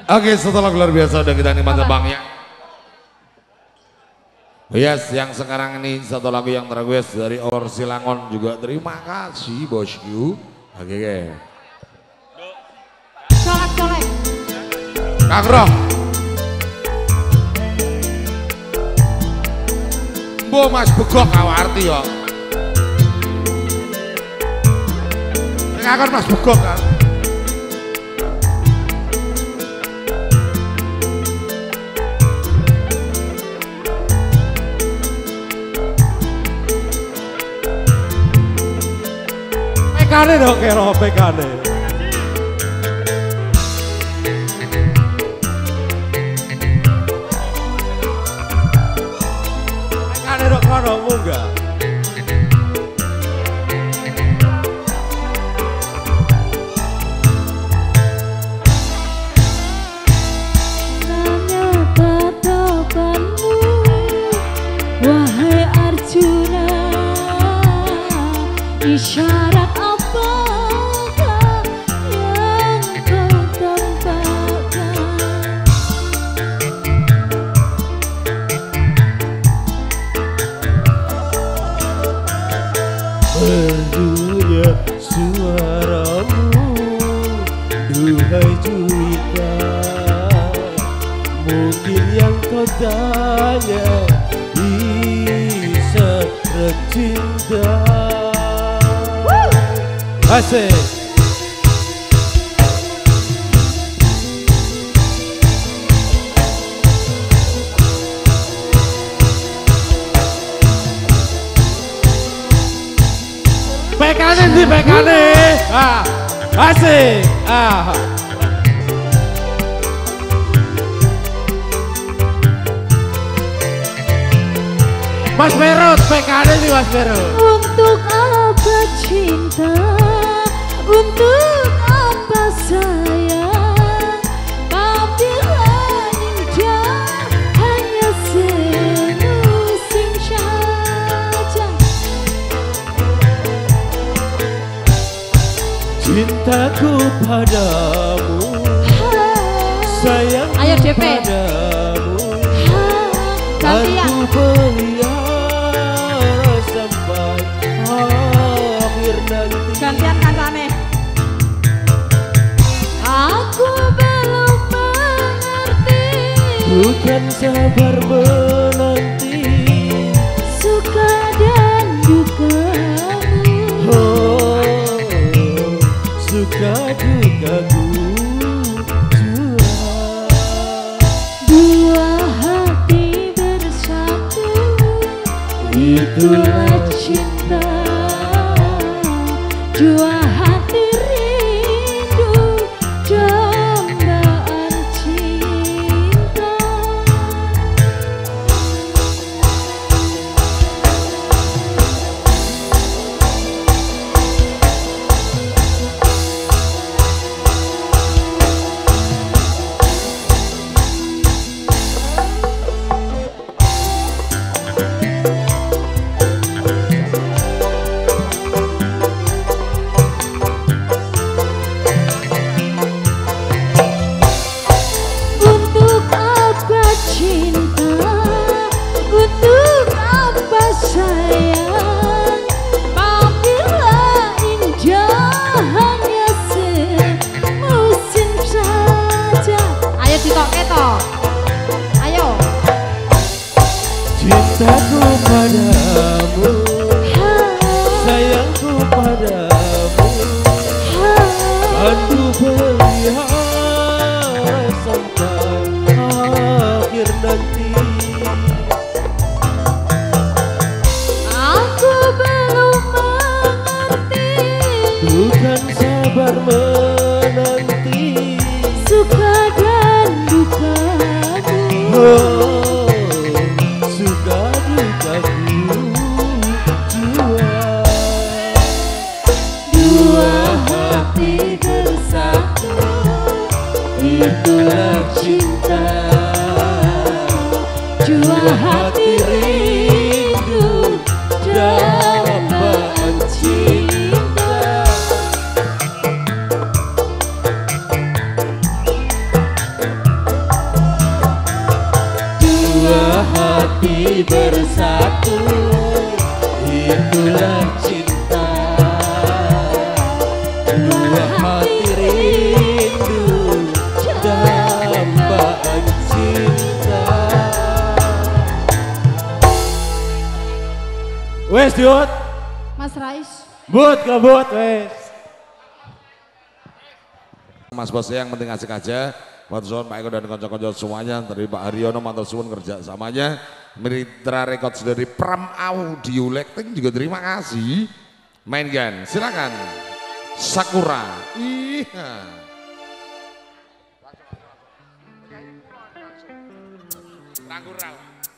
Speaker 1: Oke, setelah luar biasa udah kita nikmati bang ya. Yes, yang sekarang ini satu lagu yang terrequest dari Or Silangon juga terima kasih bosku. Oke, oke.
Speaker 2: Colek colek.
Speaker 1: Kang Roh. Bo Mas Begok kawarti yo. Ngakon Mas Begok kan.
Speaker 3: Pekane dong kero pekane. Pekane dong kono munggah.
Speaker 2: Nanya tatapanmu, wahai Arjuna, isyarat apakah yang kau tampakkan?
Speaker 3: Merdunya suaramu, duhai Juwita. Mungkin yang kau tanya bisa tercinta. Asik. Pekane di pekane. Ah, asik. Ah. Mas Perut, pekane di Mas Perut.
Speaker 2: Untuk apa cinta? Untuk apa sayang? Apabila indah hanya semusim saja.
Speaker 3: Cintaku padamu, sayangku
Speaker 2: Ayo, D P.
Speaker 3: padamu,
Speaker 2: Gantian.
Speaker 3: aku pelihara sampai akhir nanti.
Speaker 2: Gantian kancane. Aku belum mengerti,
Speaker 3: Bukan sabar menanti,
Speaker 2: suka dan dukamu.
Speaker 3: oh, suka dukaku jua.
Speaker 2: Dua hati bersatu, itulah cinta. Dua hati rindu, dambaan cinta. Untuk apa cinta? Untuk apa sayang? Apabila indah hanya semusim saja. Ayo ditoke toh. Ayo.
Speaker 3: Cintaku padamu, sayangku padamu, aku pelihara sampai akhir nanti.
Speaker 2: Aku belum mengerti,
Speaker 3: Bukan sabar menanti,
Speaker 2: suka dan dukamu.
Speaker 3: oh, suka dukaku jua.
Speaker 2: Dua hati bersatu, itulah cinta. Dua hati rindu, dambaan cinta.
Speaker 3: bersatu, itulah cinta. Dua hati rindu dambaan cinta. Wes Diut,
Speaker 2: Mas Rais.
Speaker 3: but kebut wes.
Speaker 1: Mas Bos yang penting asik aja. Buat Zon, Pak Eko dan konco-konco semuanya. Tadi Pak Haryono mantul suwun kerja samanya. Mitra Records dari Pram Audio Lecting juga terima kasih. Mainkan, silakan. Sakura. Iya. Rangkurang.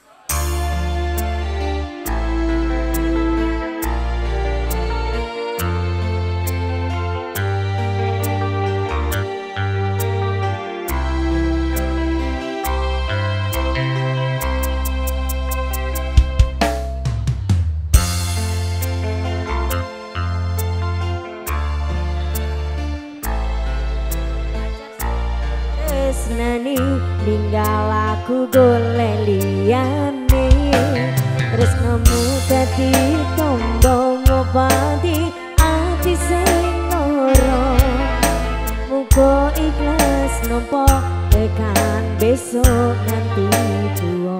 Speaker 7: Tresnani ninggal aku golek liyane, terus nemu dadi tombo ngobati ati sing lara. Muga ikhlas nampa tekan besok nanti tuwa.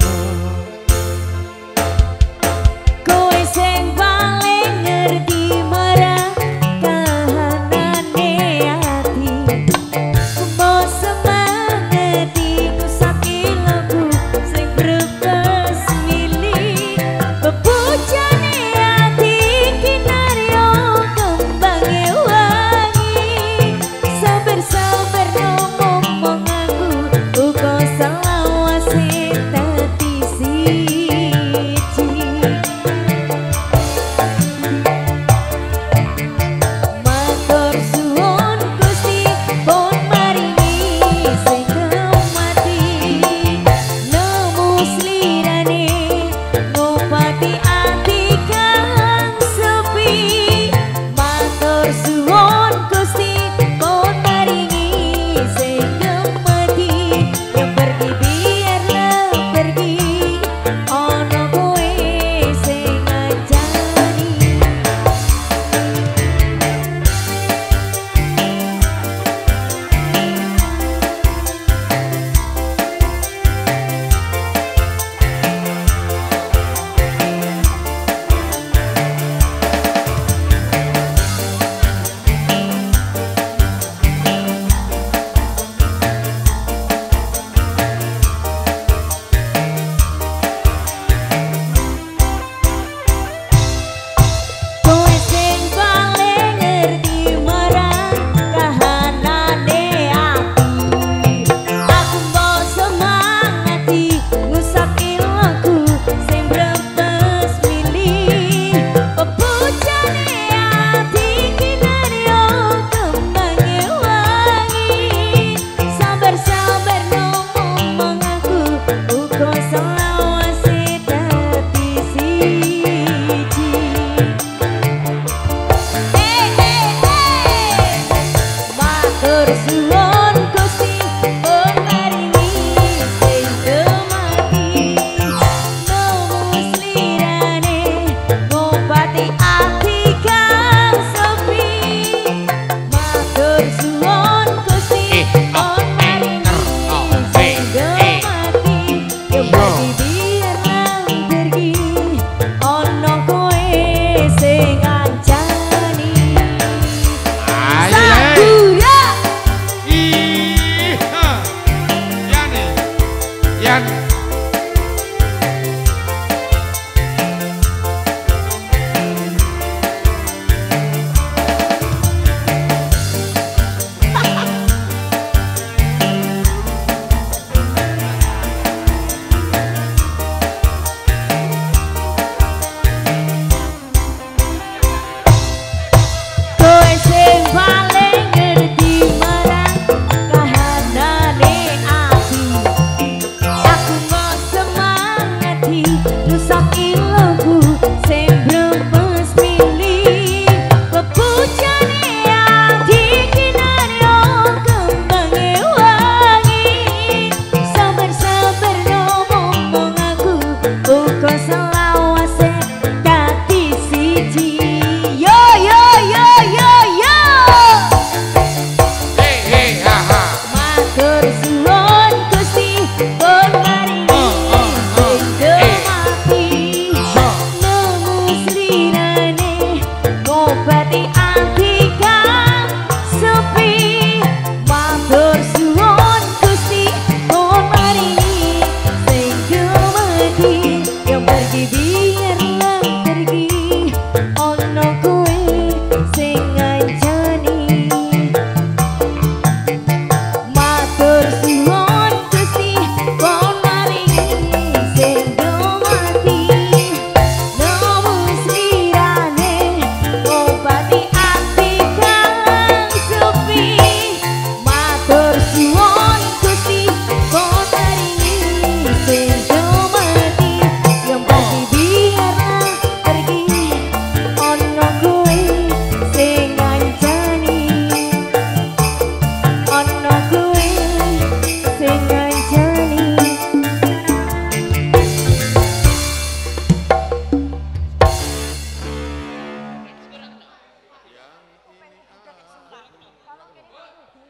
Speaker 7: Kowe sing paling ngerti marang kahanane ati. Mbok semangati ku sakilaku sing brebes milih. Bebujane ati kinaryo kembange wangi. Sabar-sabar ngomong aku uga selawase tadi.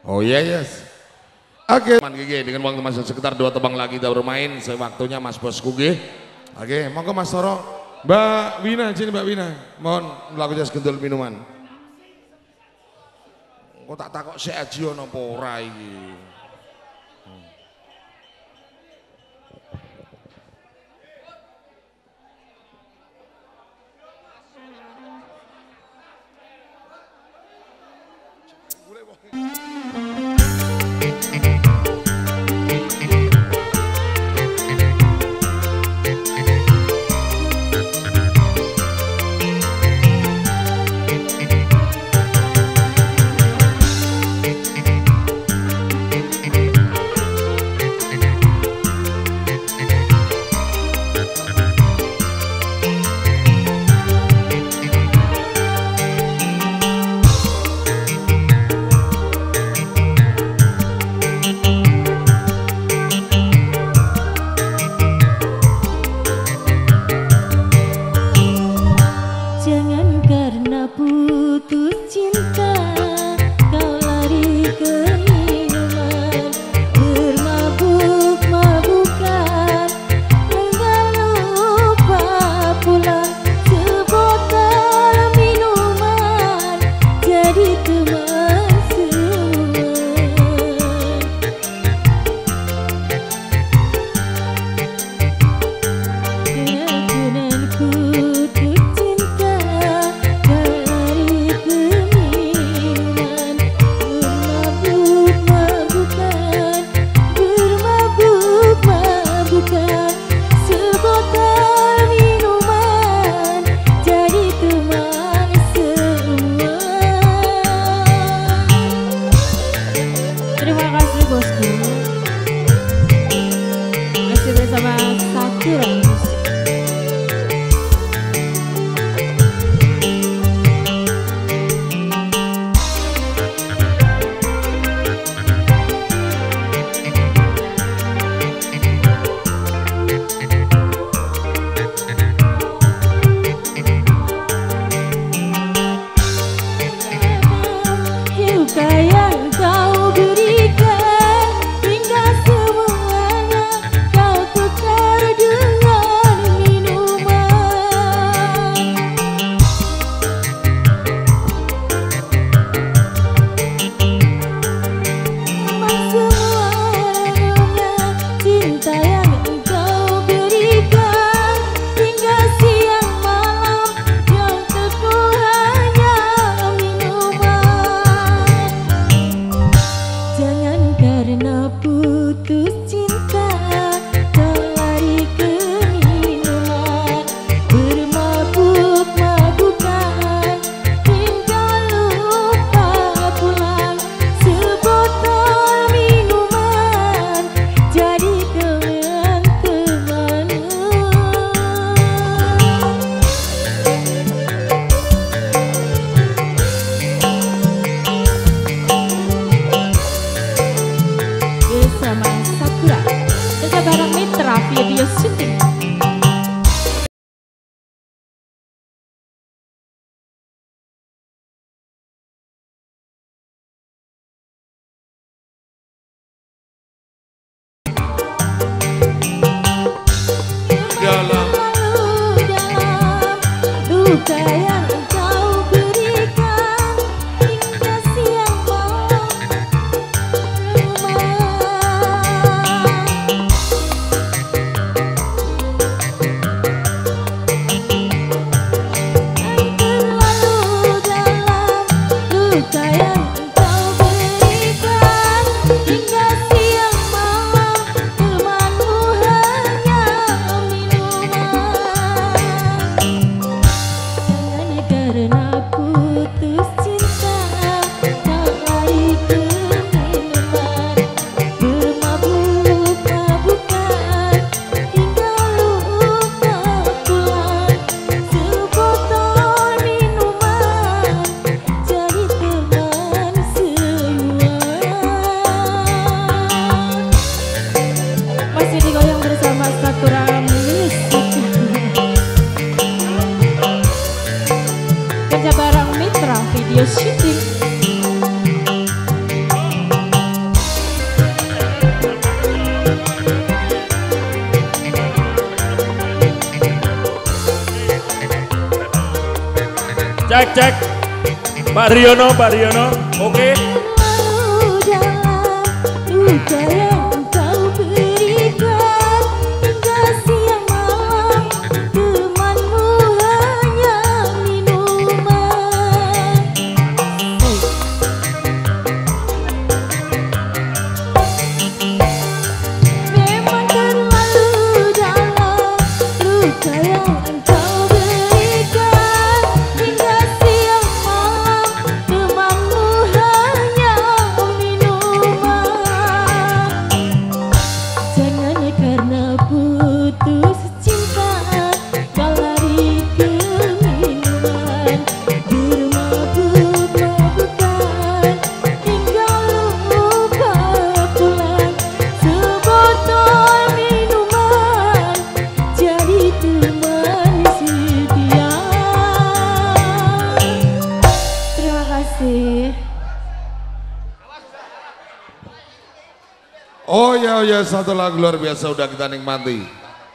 Speaker 1: Oh iya yes. Oke. Okay. G G dengan waktu masih sekitar dua tebang lagi kita bermain. Saya waktunya Mas Bosku G. Oke, okay. Monggo Mas Toro. Mbak Wina, sini Mbak Wina. Mohon melakukan segendul minuman. Kok tak takok sik aji ono apa ora iki.
Speaker 8: Cek cek. Pak Riono, Pak Riono. Oke.
Speaker 7: Luka yang engkau berikan hingga siang malam, temanmu hanya minuman. Memang terlalu dalam luka yang engkau berikan hingga siang malam, temanmu hanya minuman. Jangan karena putus cinta kau lari ke minuman, bermabuk-mabukan hingga lupa pulang. Sebotol minuman jadi teman setia. Terima kasih.
Speaker 1: Oh ya, oh ya, satu lagu luar biasa udah kita nikmati.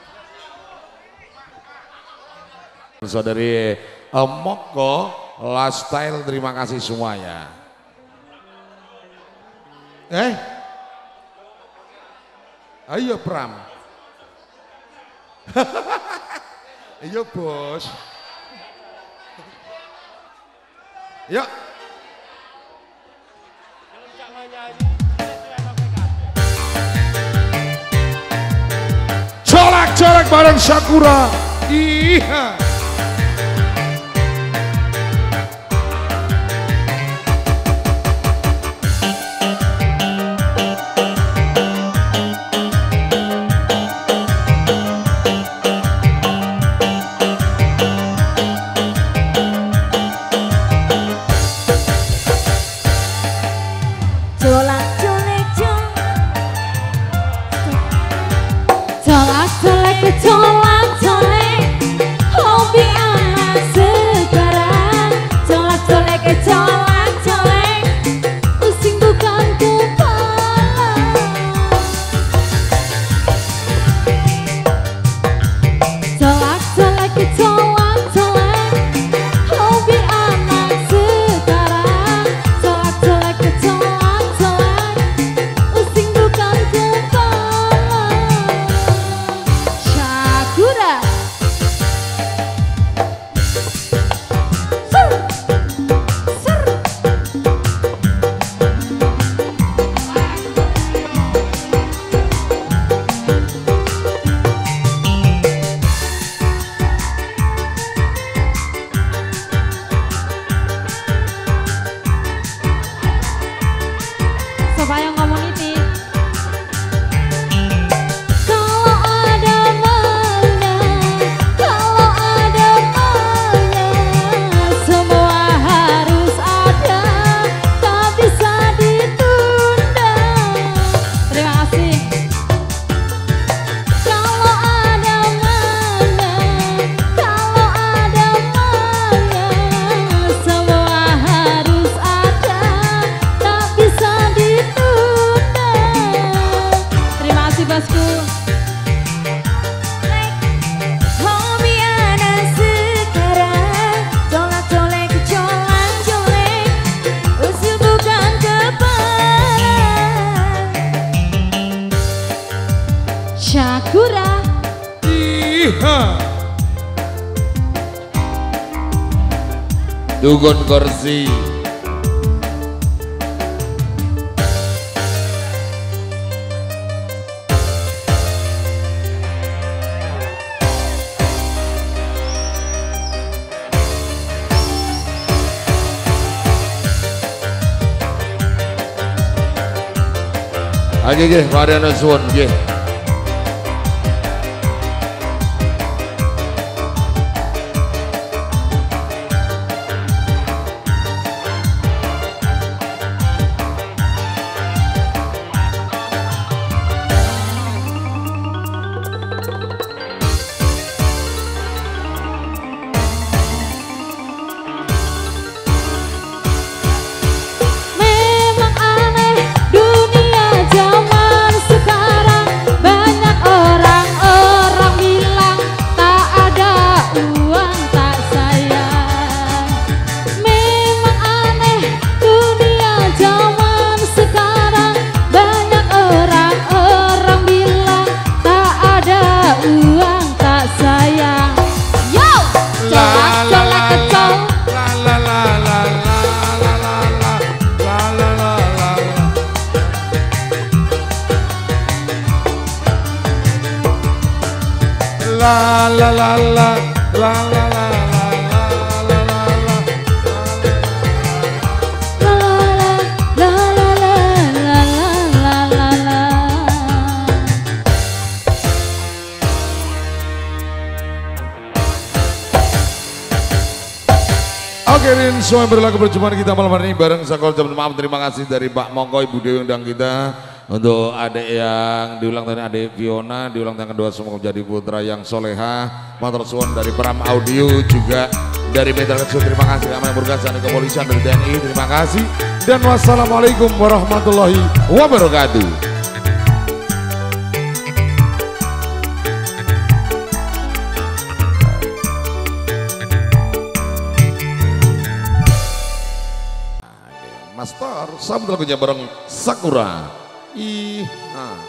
Speaker 1: Saudari uh, Moko Lifestyle, terima kasih semuanya. Eh, ayo Pram. Ayo bos. Yuk. Colak-colak bareng Sakura. Iya.
Speaker 7: Colak-colek jong, colak-colek colak-colek, hobi anak sekarang. Colak-colek colak-colek, pusing bukan kepala. Colak-colek colak-colek, hobi anak sekarang. Colak-colek colak-colek, pusing bukan kepala. Sakura. Sur. Sur. Supaya community. Kalau ada maunya, kalau ada maunya, semua harus ada, tak bisa ditunda. Terima kasih. Kalau ada maunya, kalau ada maunya, semua harus ada, tak bisa ditunda. Terima kasih bosku. Hobi anak sekarang, colak-colek colak-colek, usil bukan kepala. Sakura.
Speaker 1: Iya. Dugun kursi. Ayo nggih, Mariana suwun nggih.
Speaker 7: Memang aneh dunia zaman sekarang.
Speaker 1: La la la la la la la Oke, ini semua berlaku perjumpaan kita malam hari ini bareng Sakol Jam. Maaf, terima kasih dari Pak Mongko, Ibu Dewi undang kita untuk adik yang diulang tahun, adik Fiona diulang tahun kedua, semoga menjadi putra yang soleha. Matur suwun dari Pram Audio, juga dari Metro Kecil, terima kasih. Amanah Burgasan dari Kepolisian, dari T N I, terima kasih. Dan wassalamualaikum warahmatullahi wabarakatuh. Master, sambut lagunya bareng Sakura. Ih, ah.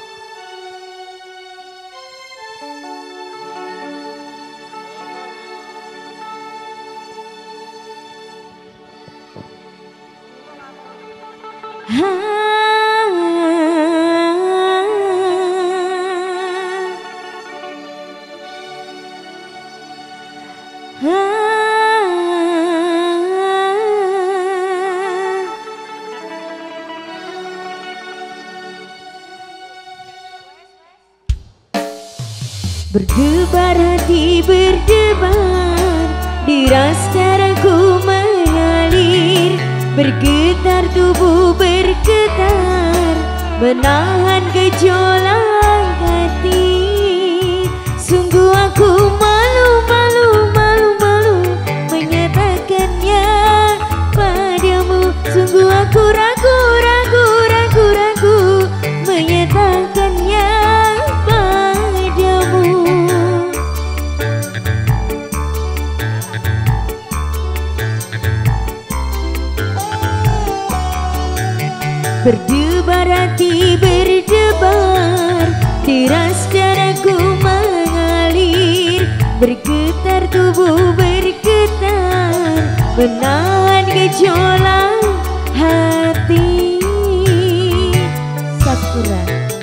Speaker 7: Berdebar hati berdebar, deras darahku mengalir, bergetar tubuh bergetar, menahan gejolak hati. Sungguh aku malu, malu, malu, malu menyatakannya padamu. Sungguh aku ragu, ragu, ragu, ragu menyatakannya padamu. Berdebar hati berdebar, deras darahku mengalir, bergetar tubuh bergetar, menahan gejolak hati. Sakura.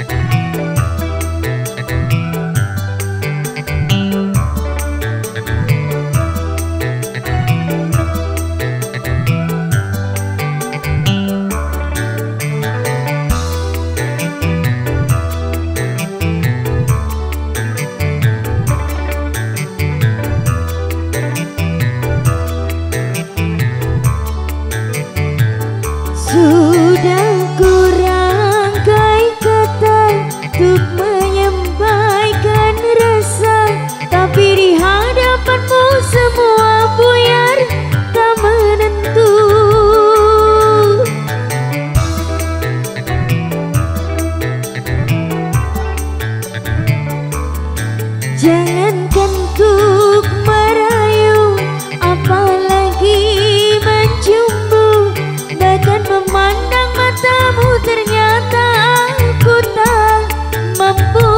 Speaker 7: Sudah kurangkai kata untuk menyampaikan rasa, tapi di hadapanmu semua buyar tak menentu. Jangankan untuk merayu, apalagi menciummu, bahkan memandang matamu ternyata aku tak mampu.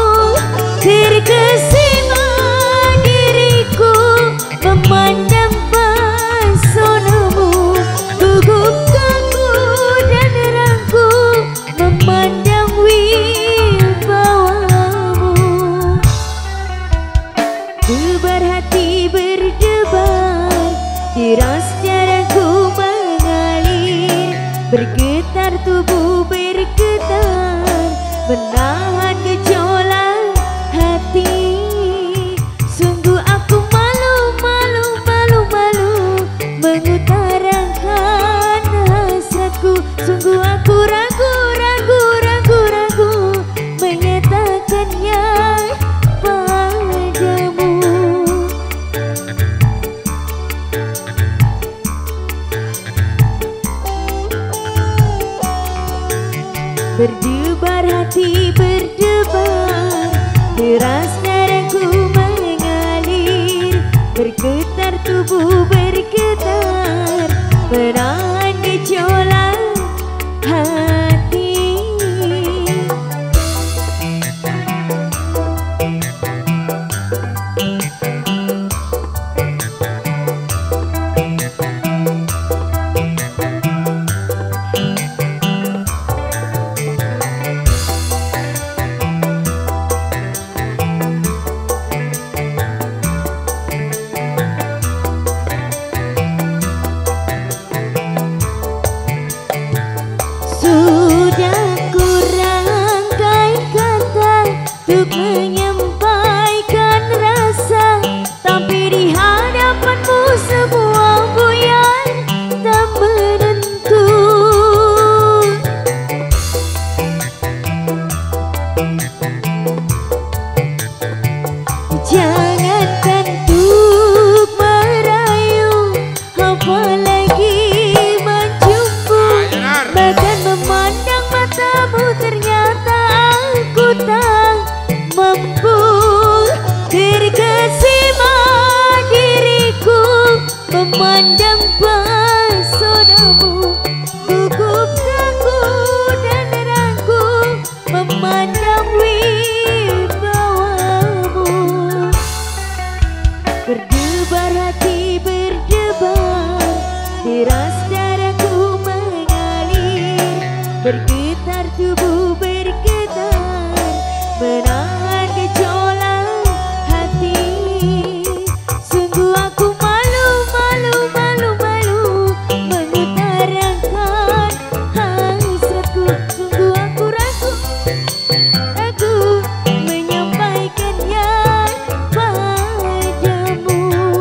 Speaker 7: Terkesima diriku memandang pesonamu, gugup kaku dan ragu memandang wibawamu. Debar hati berdebar, deras darahku mengalir, bergetar tubuh bergetar, menahan gejolak hati. Sungguh aku malu, malu, malu, malu mengutarakan hasratku. Sungguh aku ragu, ragu, ragu, ragu menyatakannya padamu. Berdebar hati berdebar, deras darahku mengalir, bergetar tubuh bergetar, menahan gejolak hati. Sudah kurangkai kata untuk menyampaikan rasa, tapi di hadapanmu semua buyar tak menentu. Jangankan untuk merayu, apalagi menjumpu, bahkan memandang matamu ternyata aku tak mampu. Terkesima diriku memandang pesonamu, gugup takut dan ragu memandang wibawamu. Berdebar hati berdebar, deras darahku mengalir, bergetar tubuh bergetar, menahan gejolak hati. Sungguh aku malu, malu, malu, malu mengutarakan hasratku. Sungguh aku ragu, ragu menyampaikannya padamu.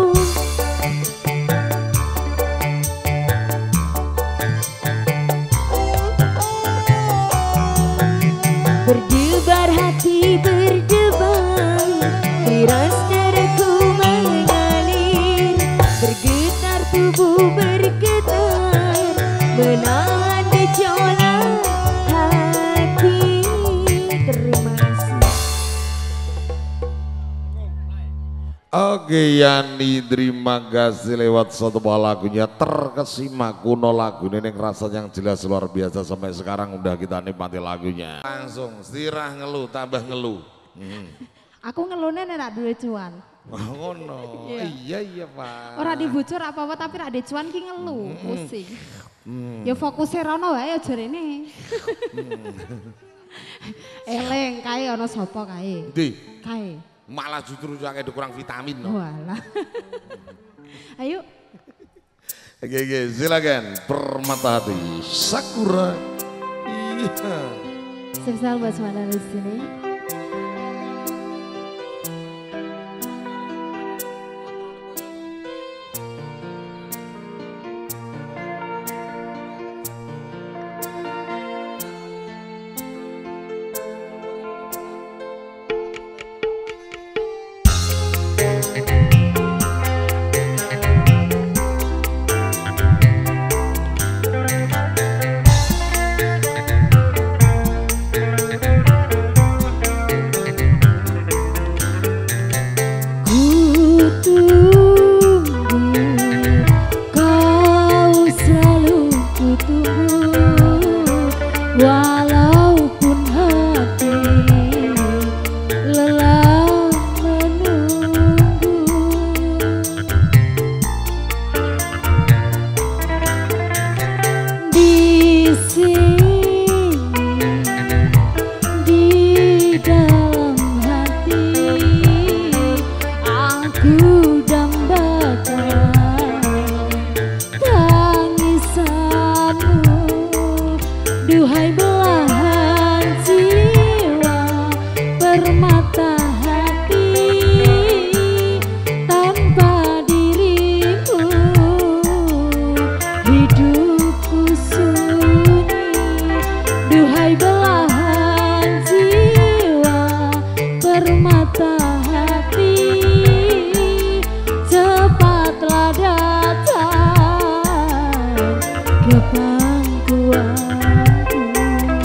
Speaker 7: Berdebar hati berdebar, deras darahku mengalir, bergetar tubuh bergetar, menahan gejolak hati. Terima kasih.
Speaker 1: Oke Yani, terima kasih lewat satu buah lagunya terkesima kuno lagu ini yang rasa yang jelas luar biasa sampai sekarang udah kita nikmati lagunya. Langsung stirah ngeluh tambah ngeluh. Hmm.
Speaker 9: Aku ngeluhnya nek duwe cuan.
Speaker 1: Wah ngono,
Speaker 9: Iya.
Speaker 1: iya iya Pak.
Speaker 9: Ora dibujur apa-apa tapi rak duwe cuan ki ngeluh,
Speaker 1: Hmm.
Speaker 9: pusing.
Speaker 1: Hmm.
Speaker 9: Ya fokusnya rono wae aja rene. Eleng kae ana sapa kae?
Speaker 1: Di,
Speaker 9: Kae.
Speaker 1: malah justru jangan kurang vitamin. No?
Speaker 9: Walah. Ayo.
Speaker 1: Oke oke silakan Permata Hati Sakura. Iya.
Speaker 7: Spesial buat semua dari sini. Walaupun hati lelah menunggu, di sini di dalam hati aku dambakan tangisanmu. Duhai belahan jiwa permata hati, tanpa dirimu hidupku sunyi. Duhai belahan jiwa permata hati, cepatlah datang ke pangkuanku.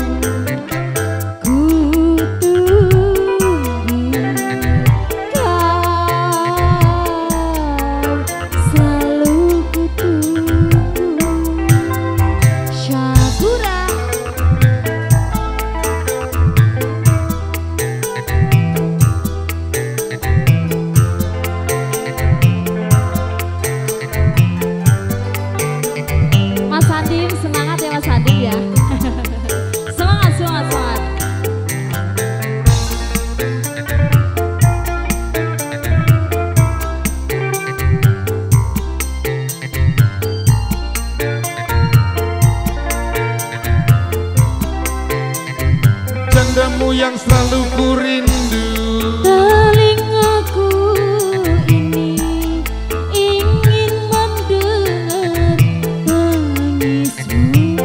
Speaker 5: Nandamu yang selalu ku rindu.
Speaker 7: Telingaku ini ingin mendengar tangismu.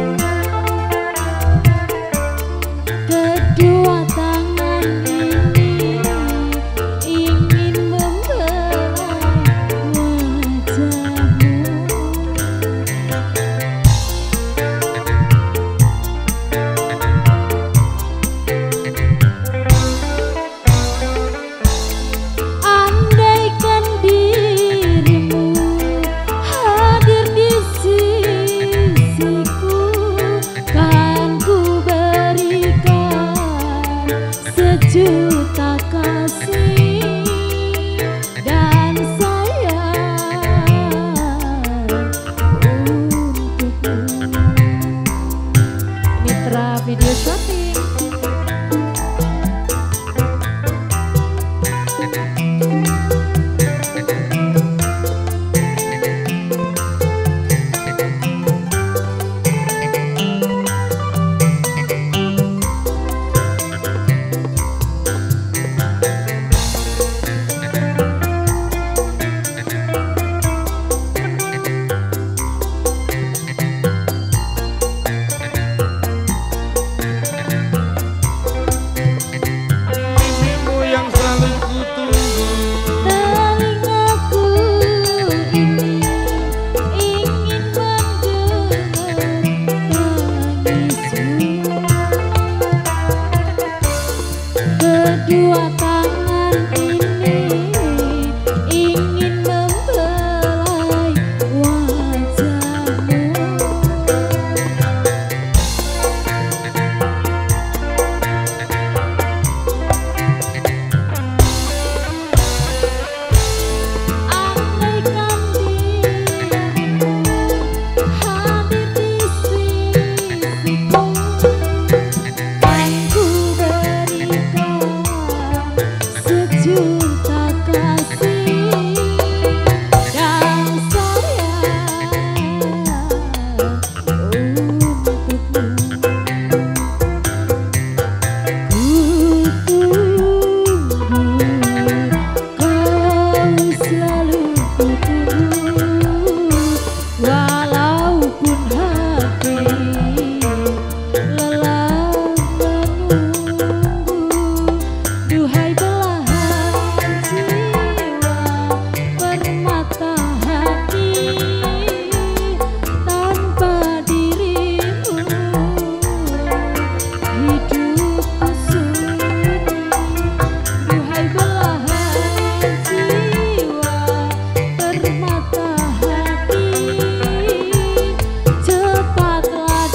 Speaker 7: Kedua tangan ini ingin membelai wajahmu. Andaikan dirimu hadir di sisiku, kan ku berikan sejuta kasih dan sayang untukmu. Mitra Video Shooting.
Speaker 5: Mimpimu yang selalu ku tunggu.
Speaker 7: Telingaku ini ingin mendengar tangismu. Kedua tangan ini ingin membelai wajahmu. Andaikan dirimu hadir di sisiku, kan ku berikan sejuta kasih dan sayang untukmu. Ku tunggu, kau selalu ku tunggu, walaupun hati lelah menunggu. Duhai belahan jiwa permata hati, tanpa dirimu hidupku sunyi. Duhai belahan jiwa permata hati, cepatlah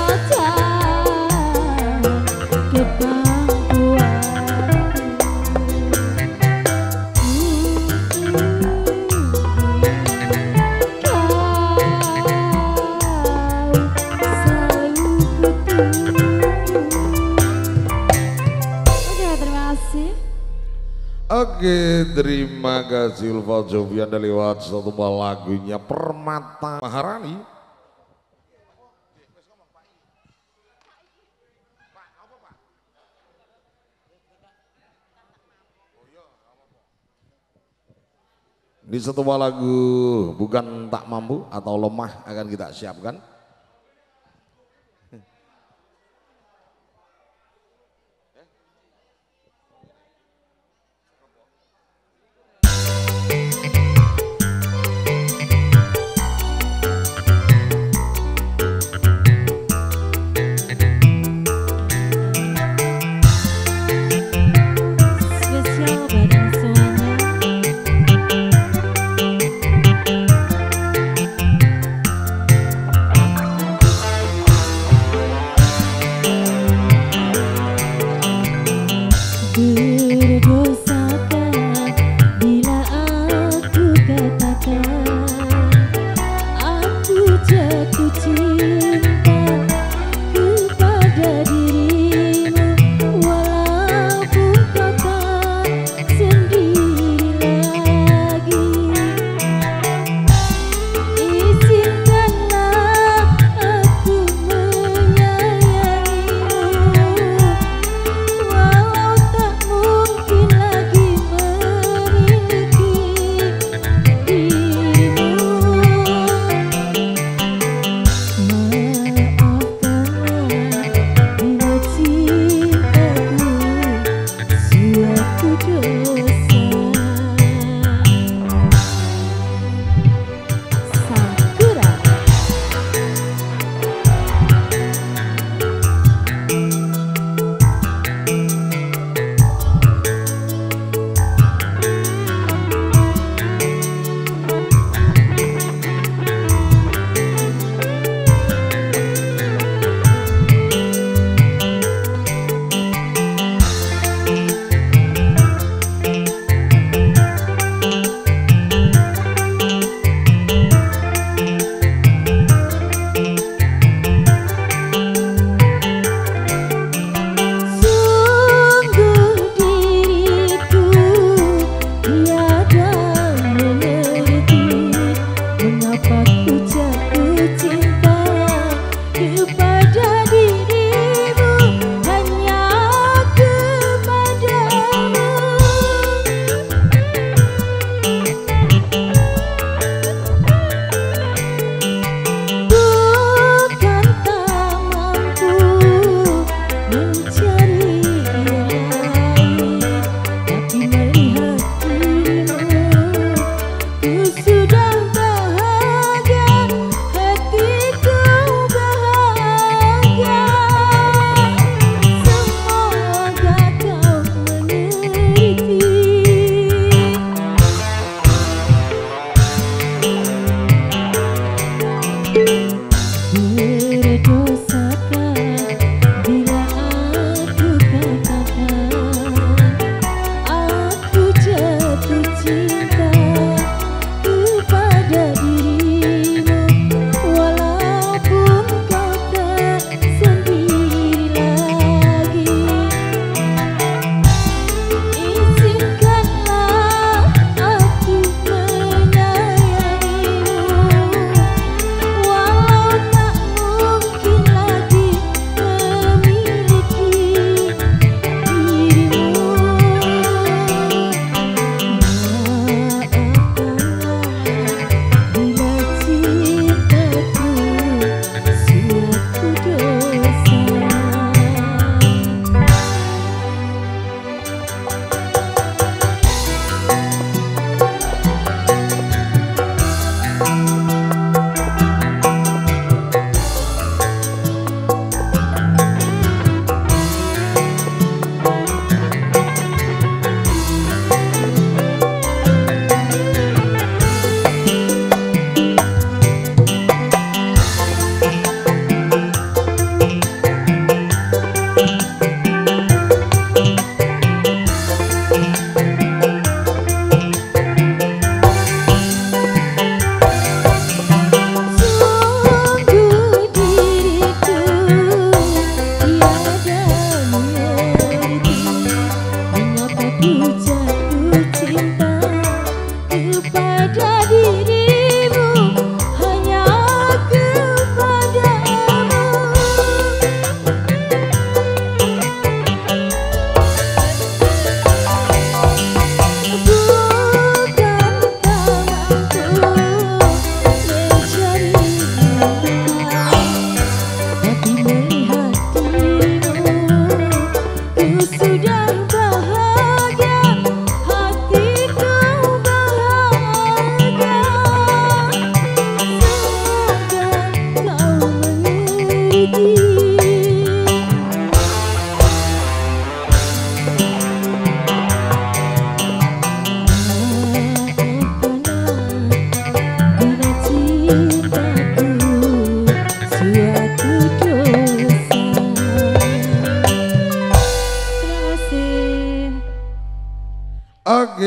Speaker 7: datang ke Oke, terima kasih.
Speaker 1: Oke, terima kasih Ulfa Jovian dari lewat satu buah lagunya Permata Maharani. Di satu buah lagu Bukan Tak Mampu atau Lemah akan kita siapkan.
Speaker 7: Spesial bareng semuanya.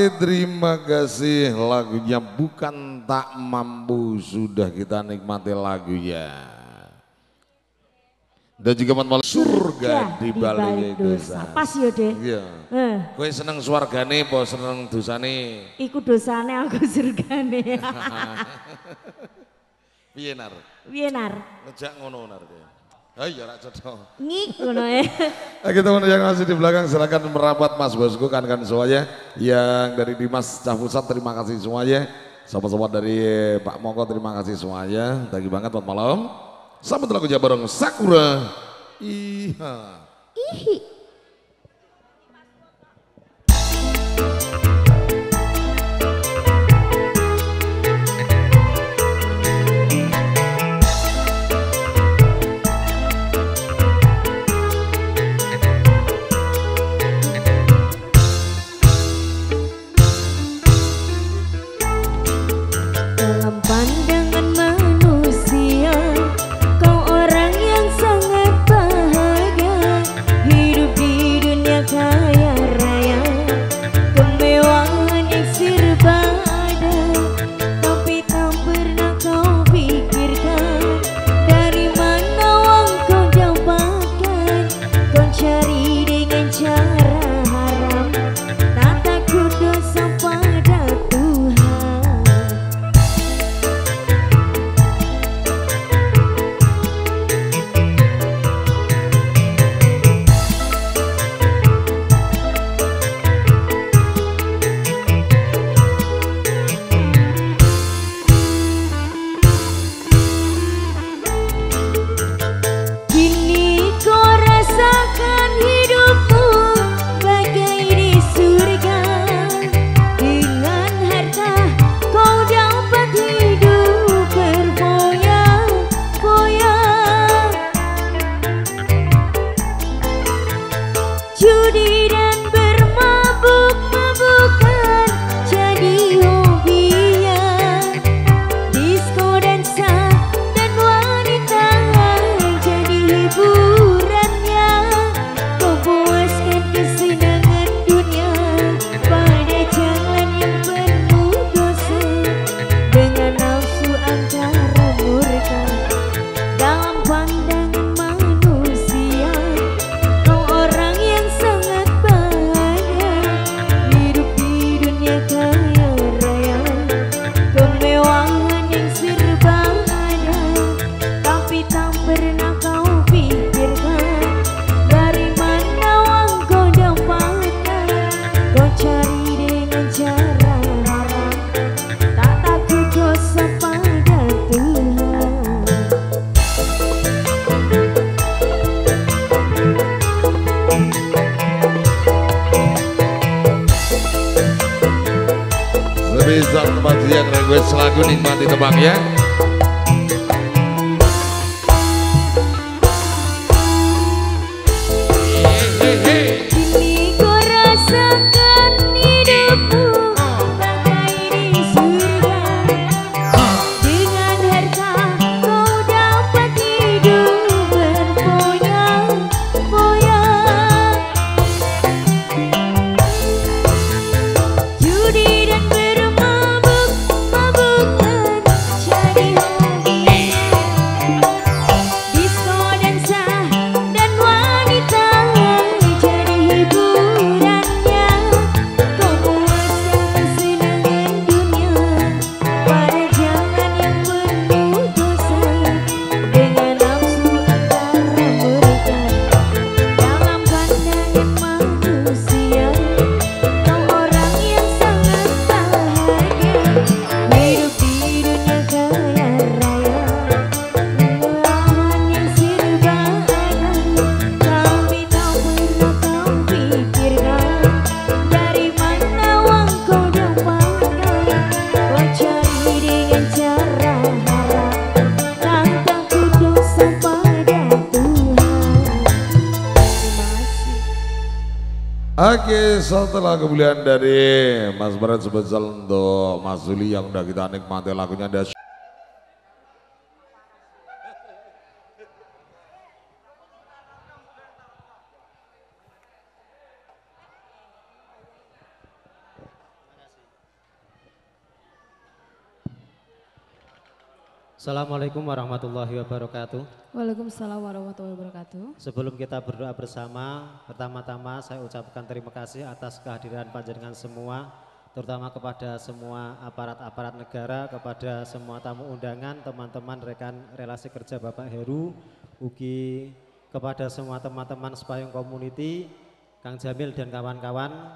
Speaker 1: Oke, terima kasih, lagunya Bukan Tak Mampu sudah kita nikmati lagunya. Dan juga malam surga di balik dosa.
Speaker 7: Pas ya deh.
Speaker 1: Iya.
Speaker 7: Eh,
Speaker 1: Kowe seneng swargane apa seneng dosane?
Speaker 7: iku dosane aku surgane.
Speaker 1: Piye nar?
Speaker 7: Piye nar?
Speaker 1: Ngejak ngono nar kowe. Ha iya rak cocok.
Speaker 7: Ngik ngono ya.
Speaker 1: Oke teman yang masih di belakang silakan merapat Mas Bosku kan-kan semuanya. Yang dari Dimas Cahpusat terima kasih semuanya. Sobat-sobat dari Pak Moko terima kasih semuanya. Thank you banget buat malam. Sambut lagunya bareng Sakura. Iha.
Speaker 7: Ihi. Dalam pandangan manusia, kau orang yang sangat bahagia, hidup di dunia kaya raya, kemewahan yang serba ada, tapi tak pernah kau pikirkan dari mana uang kau dapatkan. Kau cari dengan cara haram, tak takut dosa pada Tuhan. Kini kau rasakan hidupmu bagai di surga. Dengan harta kau dapat hidup berfoya-foya. Judi dan bermabuk-mabukan jadi hobinya. Disko, dansa, dan wanita jadi hiburannya. Kau puaskan kesenangan dunia pada jalan yang penuh dosa, dengan nafsu angkara murka. Dalam pandangan manusia, kau orang yang sangat bahagia, hidup di dunia kaya raya, kemewahan yang serba ada, tapi tak pernah kau pikirkan dari mana uang kau dapatkan. Kau cari dengan cara haram, tak takut dosa pada Tuhan.
Speaker 1: Sebisa tempat yang request lagu nikmati tebak ya.
Speaker 7: Kini kau rasakan hidupmu bagai di surga. Dengan harta kau dapat hidup berfoya-foya. Judi dan bermabuk-mabukan jadi hobinya. Disko, dansa, dan wanita jadi hiburannya. Kau puaskan kesenangan dunia pada jalan yang penuh dosa, dengan nafsu angkara murka. Dalam pandangan manusia, kau orang yang sangat bahagia, hidup di dunia kaya raya, kemewahan yang serba ada, tapi tak pernah kau pikirkan dari mana uang kau dapatkan. Kau cari dengan cara haram, tak takut dosa pada Tuhan. Terima kasih.
Speaker 1: Oke, setelah kemuliaan dari Mas Barat spesial untuk Mas Zuli yang udah kita nikmati lagunya ada
Speaker 3: Assalamualaikum warahmatullahi wabarakatuh.
Speaker 9: Waalaikumsalam warahmatullahi wabarakatuh.
Speaker 3: Sebelum kita berdoa bersama, pertama-tama saya ucapkan terima kasih atas kehadiran panjenengan semua, terutama kepada semua aparat-aparat negara, kepada semua tamu undangan, teman-teman rekan relasi kerja Bapak Heru, ugi kepada semua teman-teman Sepayung Community, Kang Jamil dan kawan-kawan.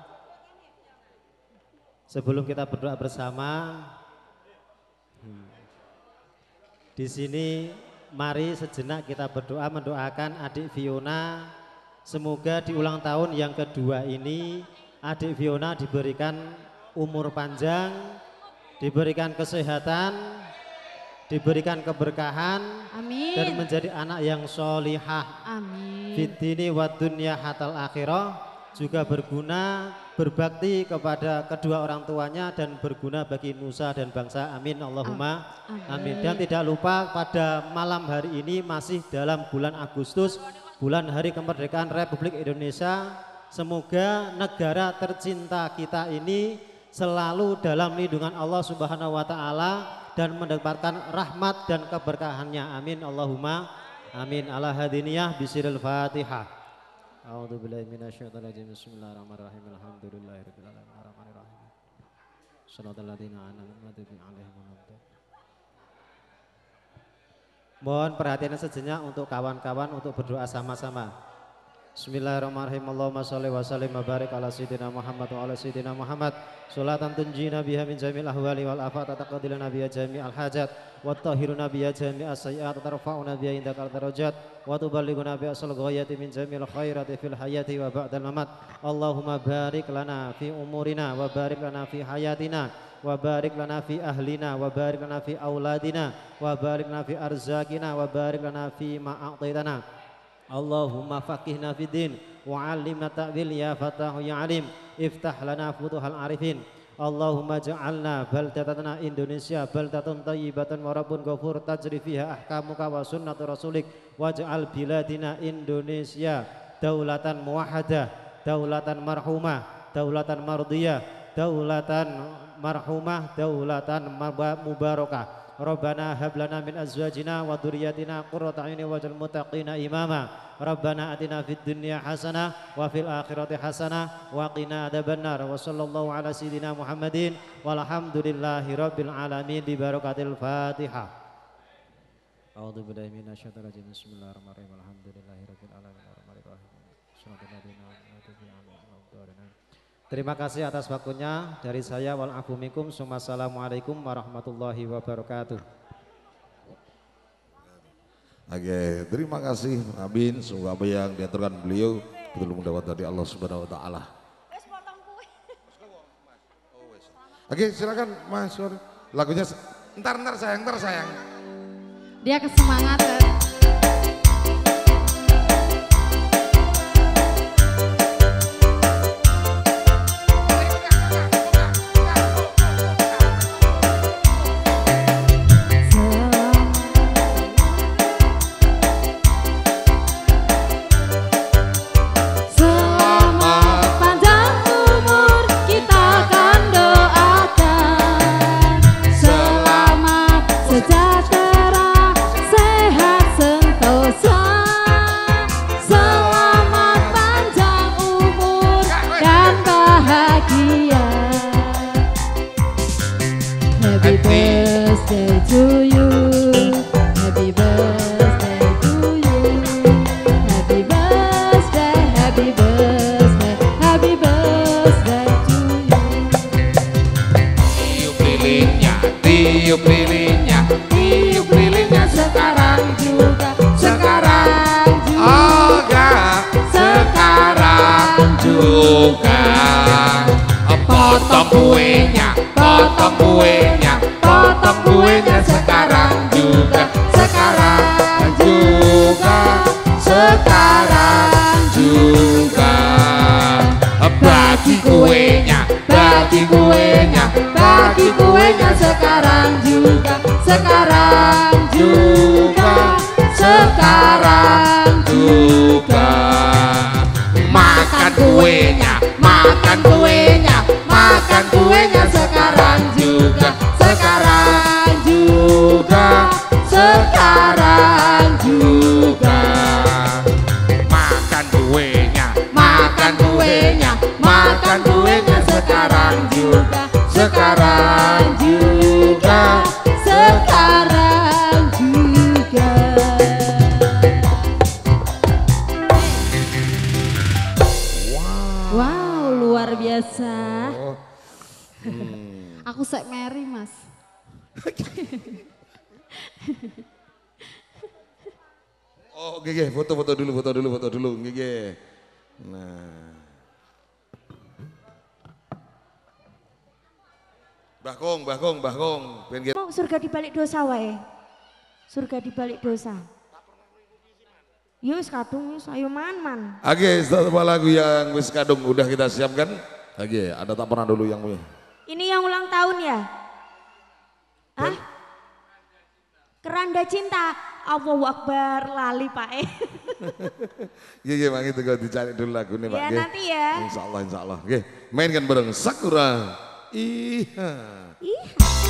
Speaker 3: Sebelum kita berdoa bersama, hmm, di sini mari sejenak kita berdoa mendoakan adik Fiona, semoga di ulang tahun yang kedua ini adik Fiona diberikan umur panjang, diberikan kesehatan, diberikan keberkahan,
Speaker 9: Amin.
Speaker 3: dan menjadi anak yang solihah.
Speaker 9: Amin.
Speaker 3: Fitini wa dunya hatal akhirah, juga berguna, berbakti kepada kedua orang tuanya dan berguna bagi nusa dan bangsa. Amin Allahumma amin. Dan tidak lupa pada malam hari ini masih dalam bulan Agustus, bulan hari kemerdekaan Republik Indonesia. Semoga negara tercinta kita ini selalu dalam lindungan Allah Subhanahu wa taala dan mendapatkan rahmat dan keberkahannya. Amin Allahumma amin. Ala hadiniyah bisiril Fatihah. A'udzu billahi minasyaitonir rajim. Bismillahirrahmanirrahim. Alhamdulillahirabbil alamin arrahmanir rahim. Shiratal ladzina an'amta 'alaihim ghairil. Mohon perhatian sejenak untuk kawan-kawan untuk berdoa sama-sama. Bismillahirrahmanirrahim. Allahumma shalli wa sallim wa barik ala sayyidina Muhammad wa ala sayyidina Muhammad. Sholatan tunjina biha min jamil ahwali wal afat, taqaddiluna biha jami'al hajat, wa tahhiruna biha jami'as sayyi'at, tarfa'una biha indakal darajat, wa tuballighuna biha asal ghayati min jamil khairati fil hayati wa ba'dal mamat. Allahumma barik lana fi umurina wa barik lana fi hayatina wa barik lana fi ahlina wa barik lana fi auladina wa barik lana fi arzakina wa barik lana fi ma a'taitana. Allahumma faqihna fid din wa 'allimna ta'wil ya fatahu ya 'alim, iftah lana futuhal arifin. Allahumma ja'alna baldatana Indonesia baldatan thayyibatan wa rabbun ghafur tajri fiha ahkamuka wa sunnatu rasulik, waj'al biladina Indonesia daulatan muwahhadah, daulatan marhumah, daulatan mardiyah, daulatan marhumah, daulatan mubarakah. Rabbana hab lana min azwajina wa dzurriyyatina qurrata a'yunin waj'al muttaqina imama. Rabbana atina fid dunya hasanah wa fil akhirati hasanah wa qina adzabannar. Wa sallallahu ala sayyidina Muhammadin walhamdulillahi rabbil alamin bi barakatil Fatihah. A'udzu billahi minasyaitonir rajim. Bismillahirrahmanirrahim. Alhamdulillahi rabbil alamin arrahmanir rahim. Terima kasih atas waktunya dari saya. Wal afu minkum. Assalamualaikum warahmatullahi wabarakatuh.
Speaker 1: Oke, terima kasih Amin. Semoga apa yang diaturkan beliau betul mendapat dari Allah Subhanahu wa taala. Oke, silakan Mas. Lagunya entar entar sayang, entar sayang.
Speaker 9: Dia kesemangatan.
Speaker 6: Tiup lilinnya, tiup lilinnya sekarang juga, sekarang juga, oh gak, sekarang juga. Potong kuenya, potong kuenya, potong kuenya sekarang juga, sekarang juga, sekarang juga. Bagi kuenya, bagi kuenya, bagi kuenya sekarang juga, sekarang juga, sekarang juga. Makan kuenya, makan kuenya, makan kuenya sekarang juga, sekarang juga, makan kuenya sekarang juga, sekarang juga,
Speaker 7: sekarang juga.
Speaker 9: Wow, luar biasa.
Speaker 1: Hmm.
Speaker 9: Aku sek Mary, Mas.
Speaker 1: Oh, Gege, foto-foto dulu, foto dulu, foto dulu, Gege. Nah. Bahkong, bahkong, bahkong.
Speaker 7: Mau surga di balik dosa wae. Surga di balik dosa. Yus kadung, ayo man-man.
Speaker 1: Oke, setelah lagu yang wis kadung udah kita siapkan. Oke, ada tak pernah dulu yang punya.
Speaker 7: Ini yang ulang tahun ya? Hah? Keranda cinta. Allahu Akbar, lali Pak E.
Speaker 1: Iya, iya, Mang itu kalau dicari dulu lagu nih Pak.
Speaker 7: Ya nanti ya.
Speaker 1: Insya Allah, insya Allah. Oke, mainkan bareng Sakura. Iya.
Speaker 7: Ih.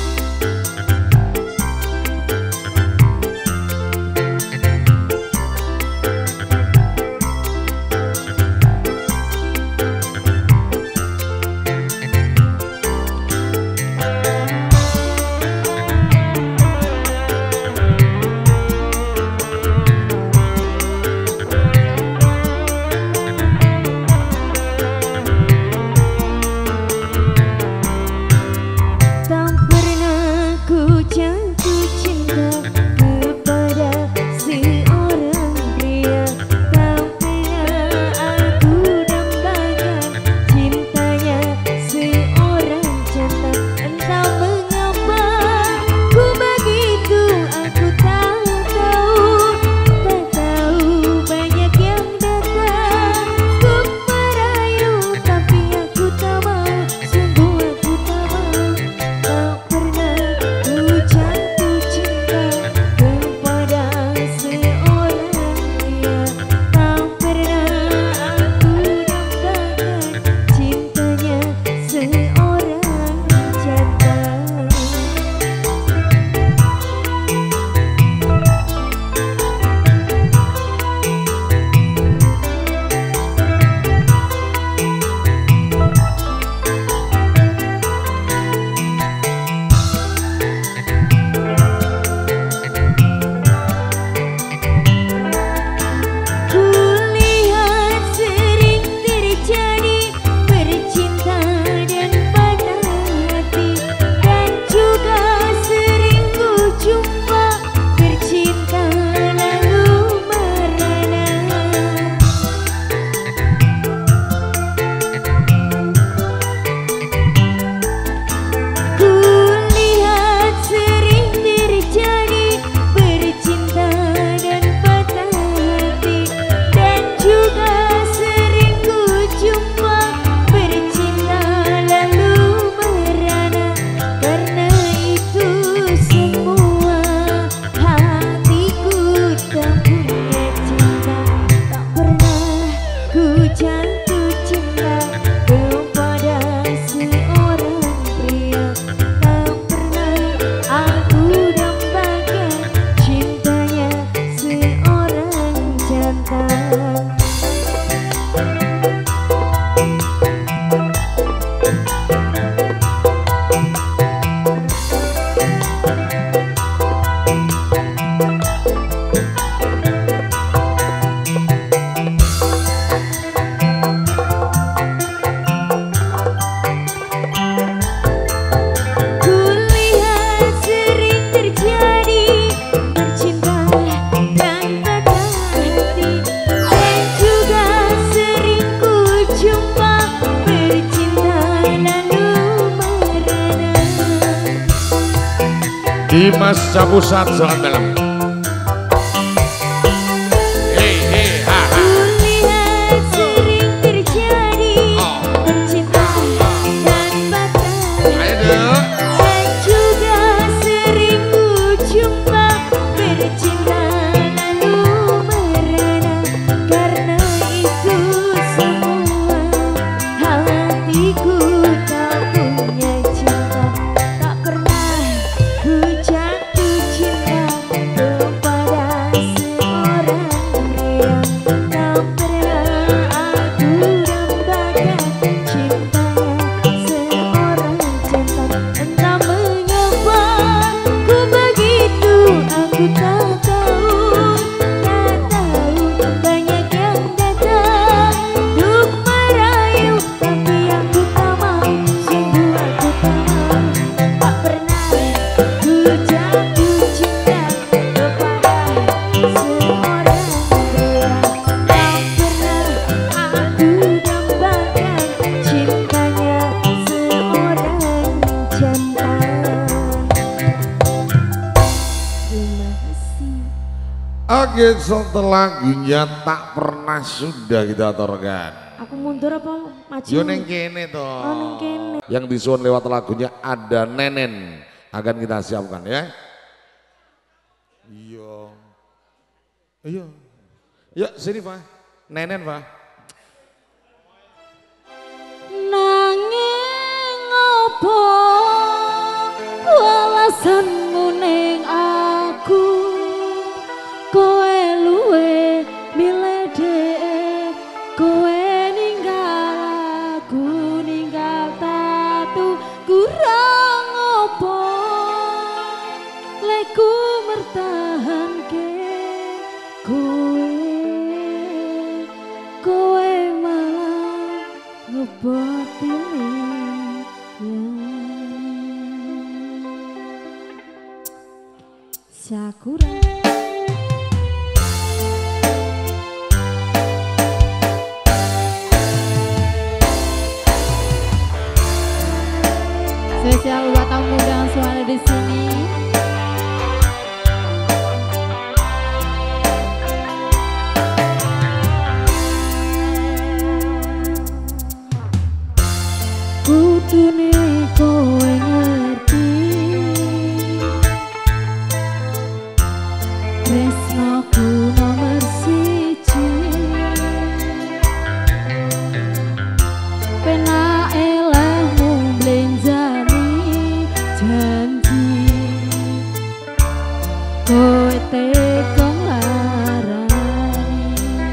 Speaker 6: Dimas Capusat Jalan Dalam. Hei hei ha ha.
Speaker 7: Kulihat sering terjadi percintaan dan patah.
Speaker 6: Ayo dong.
Speaker 7: Dan juga sering ku jumpa bercinta lalu merana. Karena itu semua hatiku tak punya cinta. Tak pernah ku jatuh cinta
Speaker 1: Oke, satu lagunya Tak Pernah Sudah kita aturkan.
Speaker 7: Aku mundur apa maju?
Speaker 1: Yo neng kene toh.
Speaker 7: Oh neng kene.
Speaker 1: Yang disuun lewat lagunya Ada Nenen akan kita siapkan ya. Iya. Iya. Ya sini Pak. Nenen Pak.
Speaker 7: Nanging apa walasanmu ning aku, kowe luwe milih dhek, kowe ninggal aku ninggal tatu, kurang apa leku mertahanke kowe, kowe malah ngebot pilihan. Sakura. Spesial buat tamu dan suara di sini. Kudune kowe ngerti, tresnoku nomor siji, penake lehmu blenjani janji, kowe teko nglarani.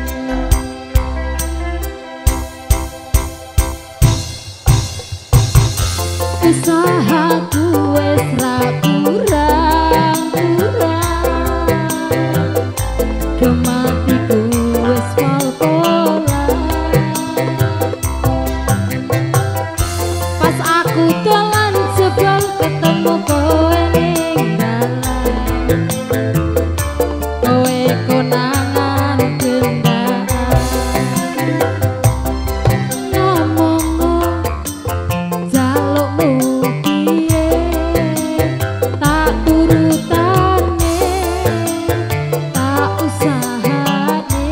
Speaker 7: Usahaku wis ra kurang-kurang, kematiku wis pol-polan. Pas aku dolan jebol ketemu kowe ning dalan, kowe konangan gendaan, ngomong jalukmu piye, tak turutane, tak usahane.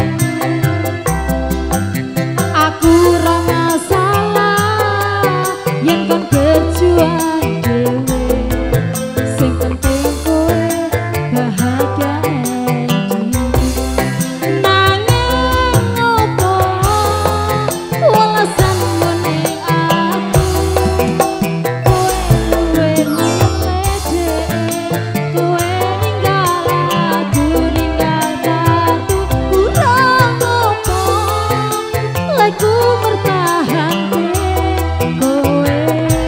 Speaker 7: Aku ra masalah yen kon berjuang dhewe, sing penting kowe bahagia endi. Nanging opo walasanmu ning aku, kowe luwe milih dhek, kowe ninggal aku ninggal tatu, kurang opo leku mertahanke kowe,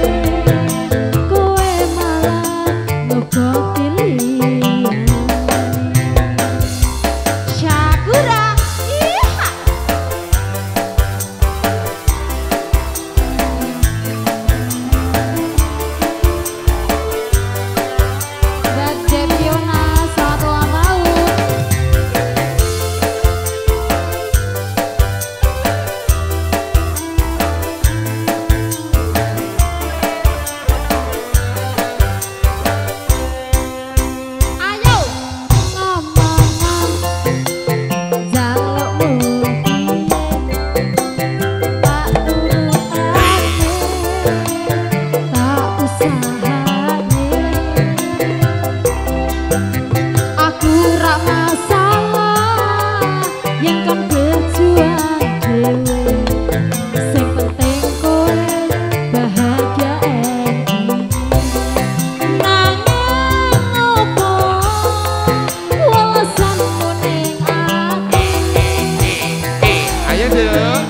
Speaker 7: kowe malah ngebok pilihan. Sakura, iha. Buat Jepiona, selamat ulang tahun. Ayo ngomong jalukmu piye, tak turutane, tak usahane. Aku ra masalah yen kon berjuang dhewe, sing penting kowe bahagia endi. Nanging opo walasanmu ning aku,
Speaker 6: Ayo dong.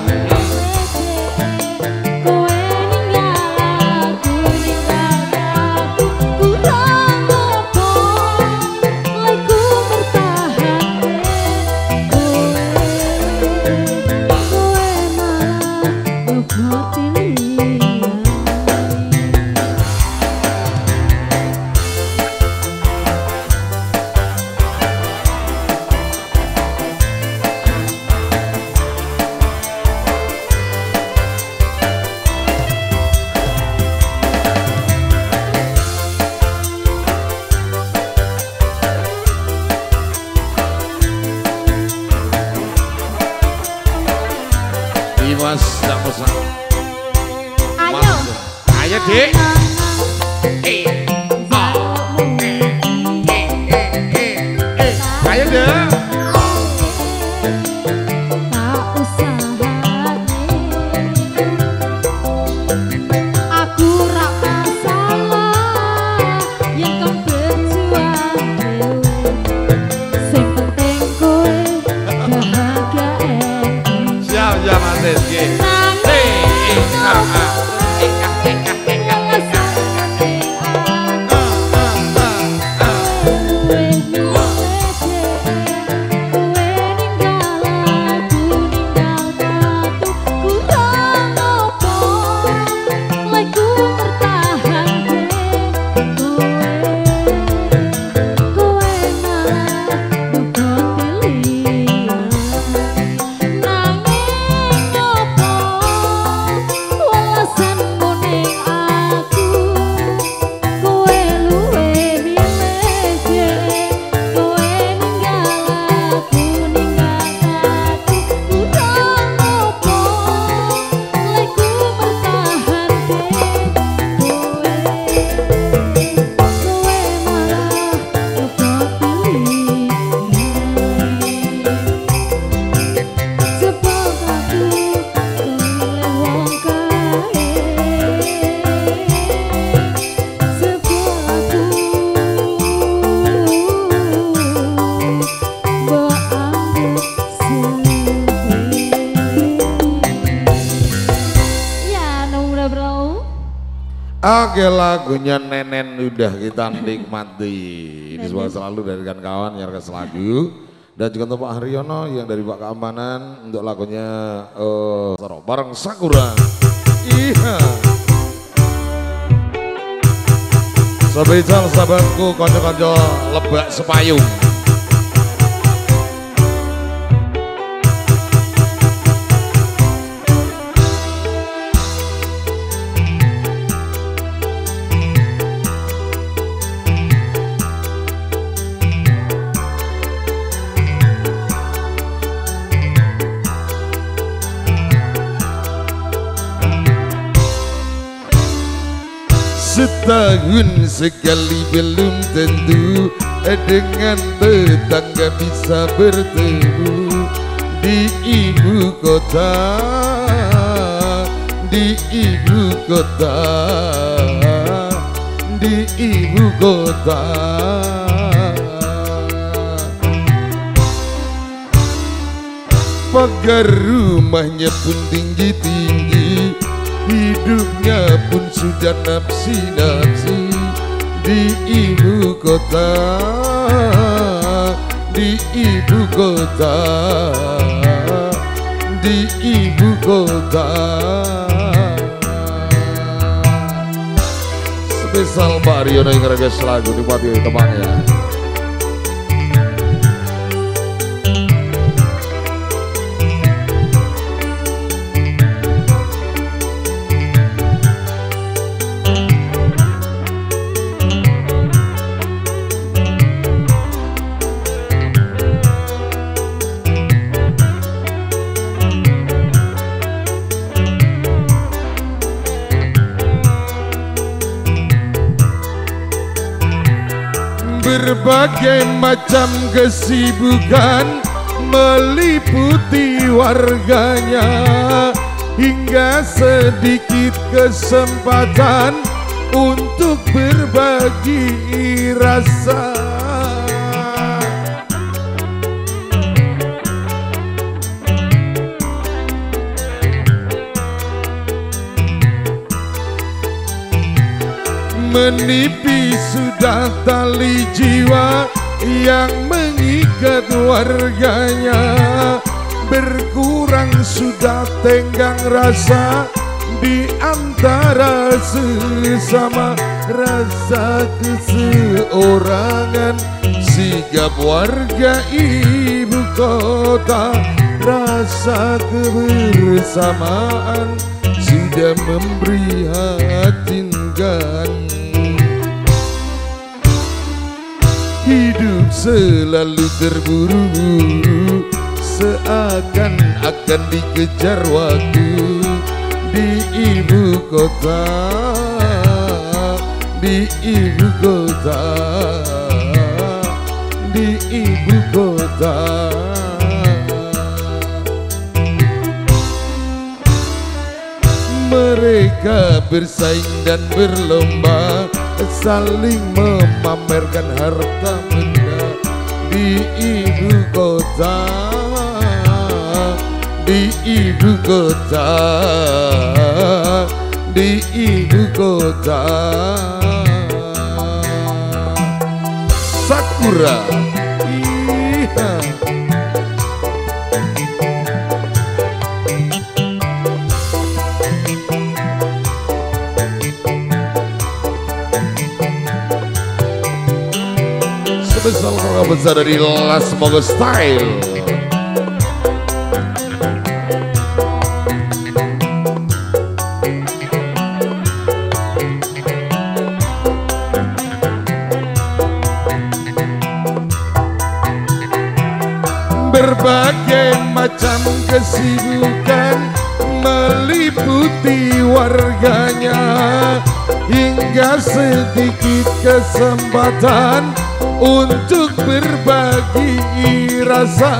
Speaker 7: kowe ninggal aku ninggal tatu, kurang opo leku mertahanke kowe, kowe malah ngebot pilihan.
Speaker 1: Lagi mas, tak pesan.
Speaker 9: Ayo.
Speaker 6: Ayo dek. Eh, ayo dek.
Speaker 7: Tak usah aku rak masalah yang kau berjuang dewe. Sing penting kowe bahagia endi.
Speaker 6: Siap, siap Mas Rizky.
Speaker 1: Oke, lagunya Nenen udah kita nikmati. Ini semua selalu dari kawan-kawan yang request lagu. Dan juga untuk Pak Haryono yang dari Pak Keamanan untuk lagunya uh, bareng Sakura. Iya. Sobat sahabatku, konco-konco Lebak Sepayung. Setahun sekali belum tentu dengan tetangga bisa bertemu di ibu kota, di ibu kota, di ibu kota. Pagar rumahnya pun tinggi-tinggi, hidupnya pun sudah nafsi-nafsi di ibu kota, di ibu kota, di ibu kota. Spesial Pak Haryono yang request lagu nikmati temannya. Berbagai macam kesibukan meliputi warganya, hingga sedikit kesempatan untuk berbagi rasa. Menipis sudah tali jiwa yang mengikat warganya, berkurang sudah tenggang rasa di antara sesama, rasa keseorangan sigap warga ibu kota, rasa kebersamaan sudah memberi hatinkan. Hidup selalu terburu-buru, seakan-akan dikejar waktu di ibu kota, di ibu kota, di ibu kota. Mereka bersaing dan berlomba, saling memamerkan harta benda di ibu kota, di ibu kota, di ibu kota. Sakura, iya. Sebesar kakak besar dari Las Mogo Style. Berbagai macam kesibukan meliputi warganya, hingga sedikit kesempatan untuk berbagi rasa.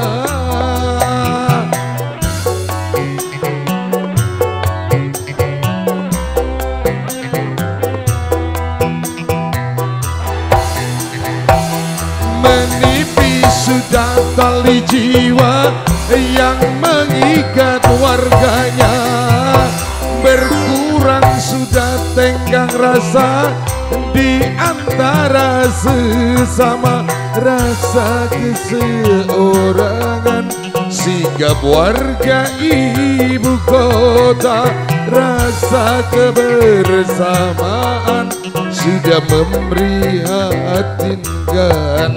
Speaker 1: Menipis sudah tali jiwa yang mengikat warganya, berkurang sudah tenggang rasa di antara sesama, rasa keseorangan sigap warga ibu kota, rasa kebersamaan sudah memprihatinkan.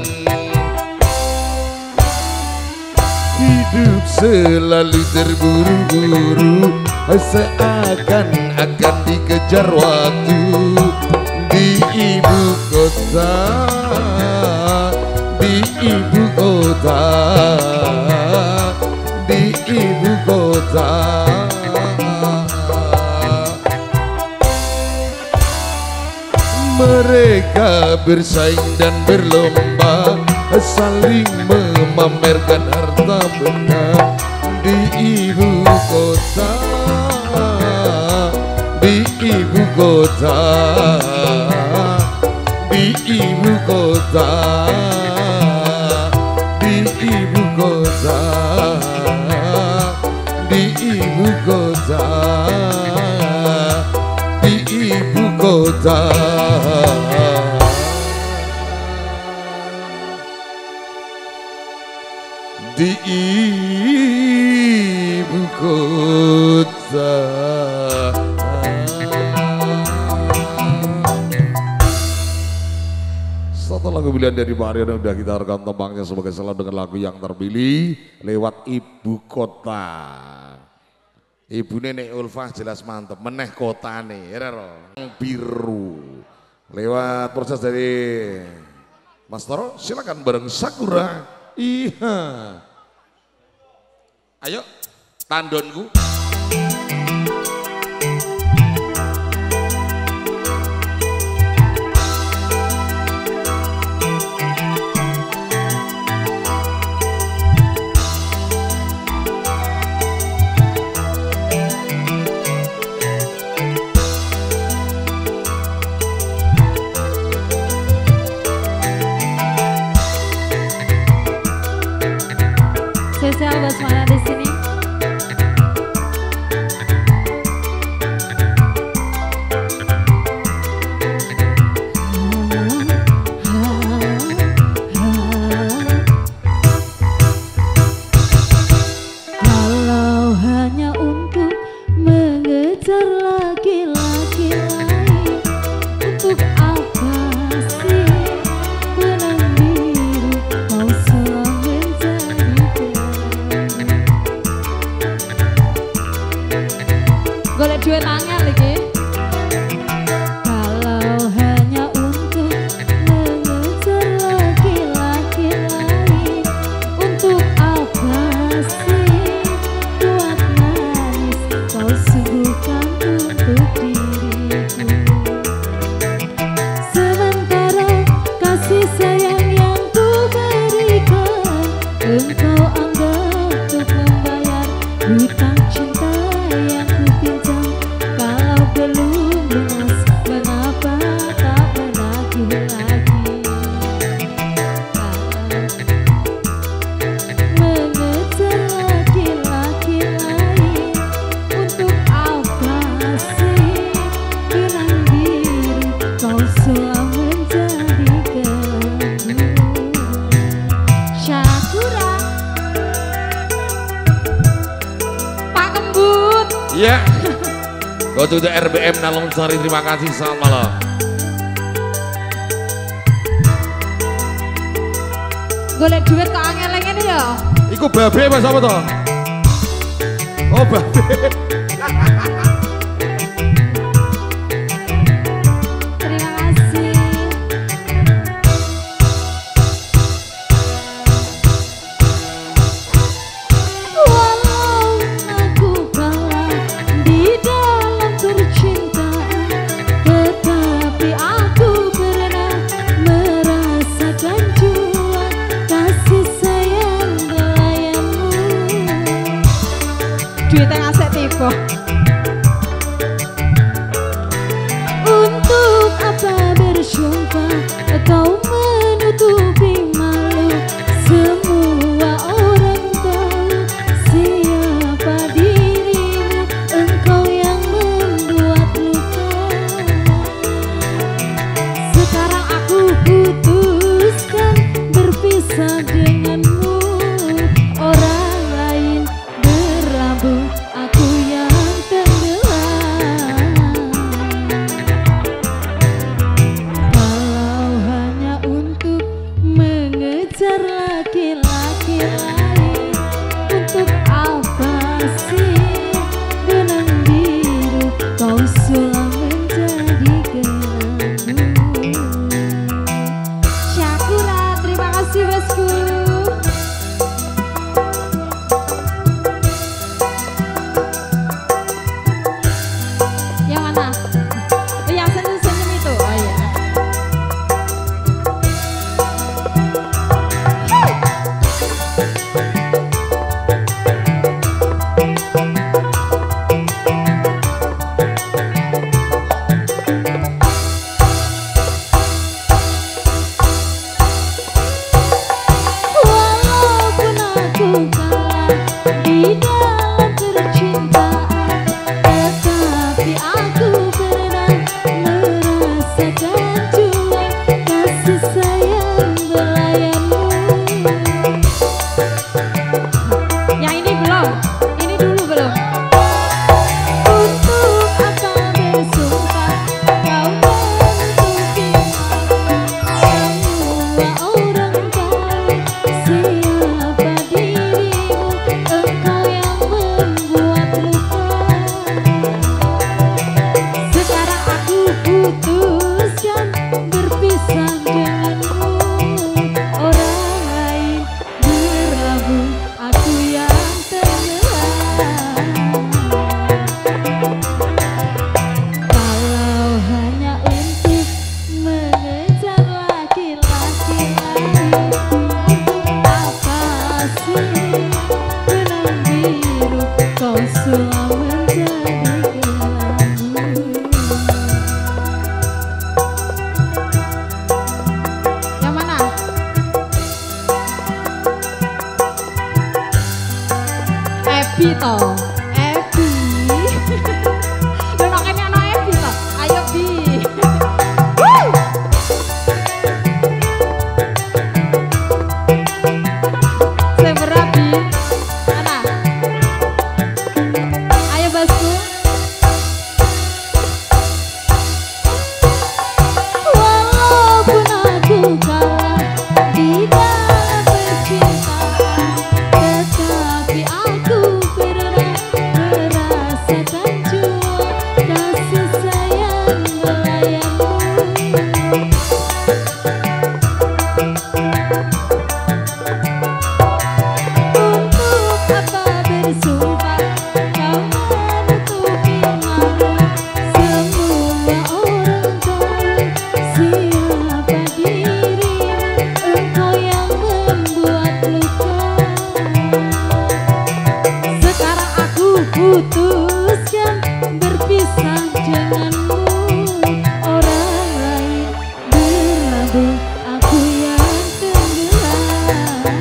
Speaker 1: Hidup selalu terburu-buru, seakan-akan dikejar waktu di ibu kota, di ibu kota, di ibu kota. Mereka bersaing dan berlomba, saling memamerkan harta benda di ibu kota, di ibu kota, di ibu kota, di ibu kota, di ibu kota, di ibu kota. Di ibu kota. Satu lagu pilihan dari Pak Aryono udah kita rekam tembangnya sebagai salah dengan lagu yang terpilih lewat ibu kota. Ibu nenek Ulfah jelas mantep, meneh kota nih, ya biru. Lewat proses dari Mas Toro, silakan bareng Sakura. Iya. Ayo, tandonku.
Speaker 7: Spesial buat semuanya di sini. Kalau hanya untuk mengejar laki-laki lain, untuk apa sih benang biru kau selalu golek duit angel lagi. Kalau hanya untuk mengejar laki-laki lain, untuk apa
Speaker 1: Iya. Go to the R B M Nalong Sari, terima kasih, selamat malam.
Speaker 9: Golek duit kok angel-angel ya?
Speaker 5: Iku babe mas apa toh? Oh babe.
Speaker 7: Terima kasih. Walau aku kalah di dalam percintaan, tetapi aku pernah merasakan jua kasih sayang belayanmu.
Speaker 9: Duitnya ngasih tiba.
Speaker 7: Untuk apa bersumpah kau menutupi malu, semua orang tahu siapa dirimu, engkau yang membuat luka. Sekarang aku putuskan berpisah denganmu, orang lain berlabuh, aku yang tenggelam. Kalau hanya untuk mengejar laki-laki lain, untuk apa sih benang biru kau sulam menjadi gelapmu. Syakura, terima kasih bosku. Yang mana? Oh, yang senyum-senyum itu. Oh iya. Walaupun aku kalah di dalam percintaan, tetapi aku pernah merasakan jua kasih sayang belayanmu.
Speaker 9: Yang ini belum. Ini dulu belum.
Speaker 7: Untuk apa bersumpah kau menutupi malu, semua orang tahu siapa dirimu, engkau yang membuat luka. Sekarang aku putuskan berpisah denganmu, orang lain berlabuh, aku yang tenggelam. Kalau hanya untuk mengejar laki-laki lain, untuk apa sih benang biru kau sulam menjadi gelapmu.
Speaker 9: Yang mana? Ebi toh. Ebi. Lu nak ini anak Ebi toh. Ayo Bi. Wuh. Saya berabi. Mana? Ayo bosku.
Speaker 7: Walaupun aku kalah di dalam percintaan, tetapi aku pernah merasakan jua kasih sayang belayanmu. Untuk apa bersumpah kau menutupi malu, semua orang tahu siapa dirimu, engkau yang membuat luka. Sekarang aku putuskan berpisah denganmu, orang lain berlabuh, aku yang tenggelam.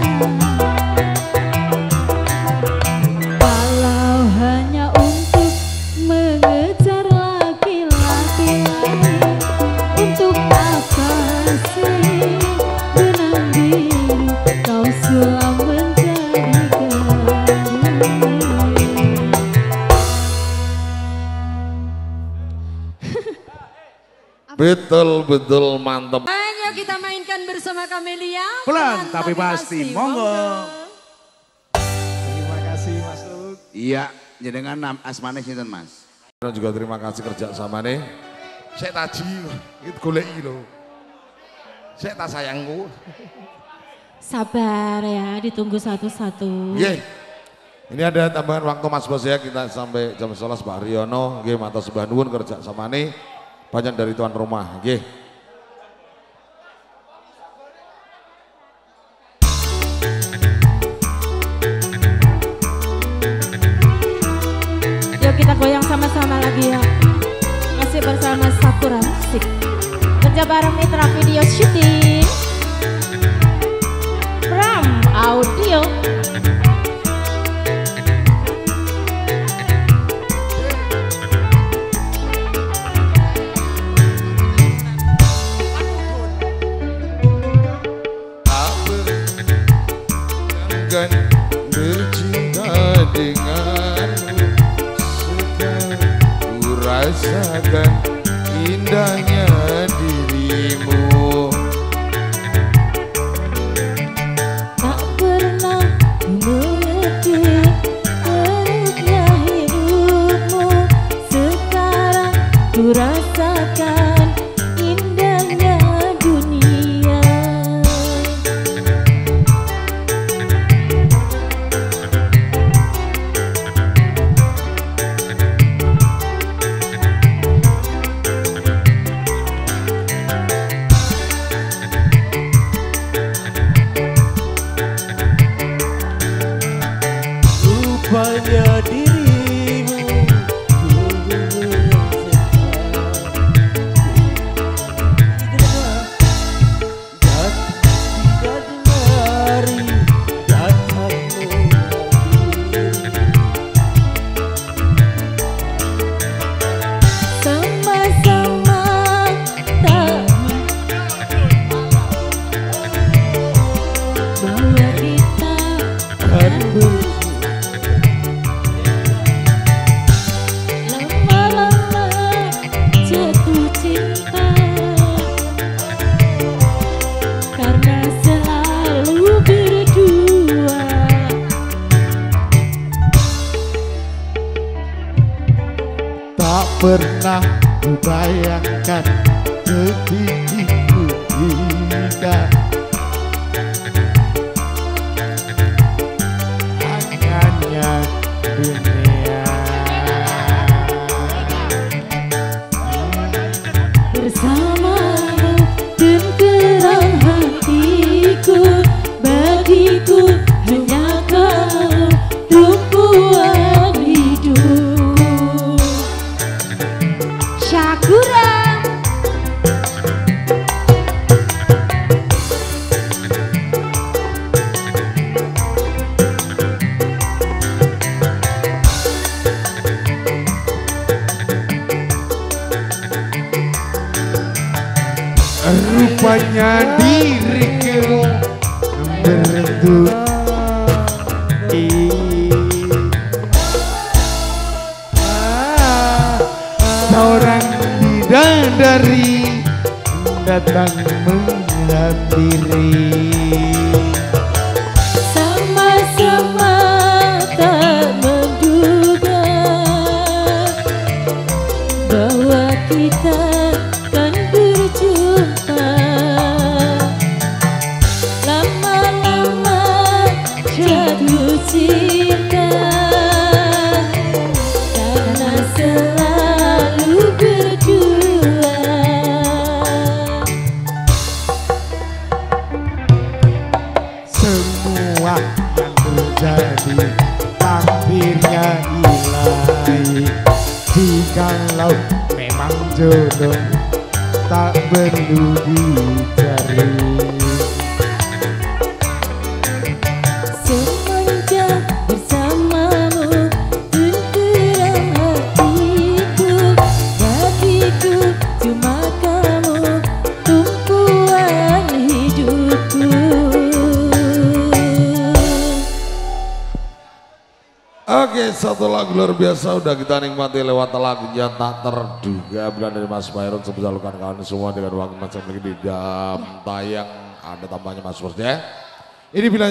Speaker 7: Kalau hanya untuk mengejar laki-laki lain, untuk apa sih benang biru kau sulam menjadi gelapmu.
Speaker 1: Betul-betul mantap.
Speaker 9: Ayo kita mainkan bersama Kamelia.
Speaker 8: Pelan tapi pasti, monggo.
Speaker 4: Terima kasih Mas Lut.
Speaker 6: Iya, jenengan asmane sinten Mas?
Speaker 1: Juga terima kasih kerja sama nih. Saya taji, itu goleki lho. Saya tak sayangku.
Speaker 2: Sabar ya, ditunggu satu-satu.
Speaker 1: Nggih. Ini ada tambahan waktu Mas Bos ya, kita sampai jam sebelas Pak Haryono, nggih matur sembah nuwun kerja sama nih. Panjang dari tuan rumah, nggih.
Speaker 2: Yuk kita goyang sama-sama lagi ya. Masih bersama Sakura Musik. Kerja bareng Mitra Video Shooting. Ram Audio.
Speaker 1: Akan bercinta denganmu, sekarang ku rasakan indahnya dirimu.
Speaker 7: Tak pernah mengerti teruknya hidupmu, sekarang ku rasakan indahnya dunia.
Speaker 3: Rupanya dirimu
Speaker 7: Sama-sama tak bahwa kita
Speaker 3: kan ber
Speaker 7: lama-lama jatuh cinta, karena selalu berdua.
Speaker 4: Tak pernah kubayangkan detikku hingga hanya dunia.
Speaker 7: Bersamamu tenteram hatiku, bagiku hanya kamu tumpuan hidup. Sakura.
Speaker 4: Rupanya diriku berbentuk seorang bidadari datang menghampiri.
Speaker 7: Sama-sama tak menduga bahwa kita kan berjumpa. Lama-lama jatuh cinta, karena selalu berdua.
Speaker 4: Semua yang terjadi takdirnya ilahi. Jikalau memang jodoh tak perlu dicari.
Speaker 7: Semenjak bersamamu tenteram hatiku, bagiku cuma kamu tumpuan hidupku.
Speaker 1: Oke, satu lagu luar biasa udah kita nikmati lewat lagunya tak terduga bulan dari Mas Byron sebesar lukan kawan semua dengan waktu macam lagi di jam tayang ada tambahnya Mas Bos ya. Ini bilang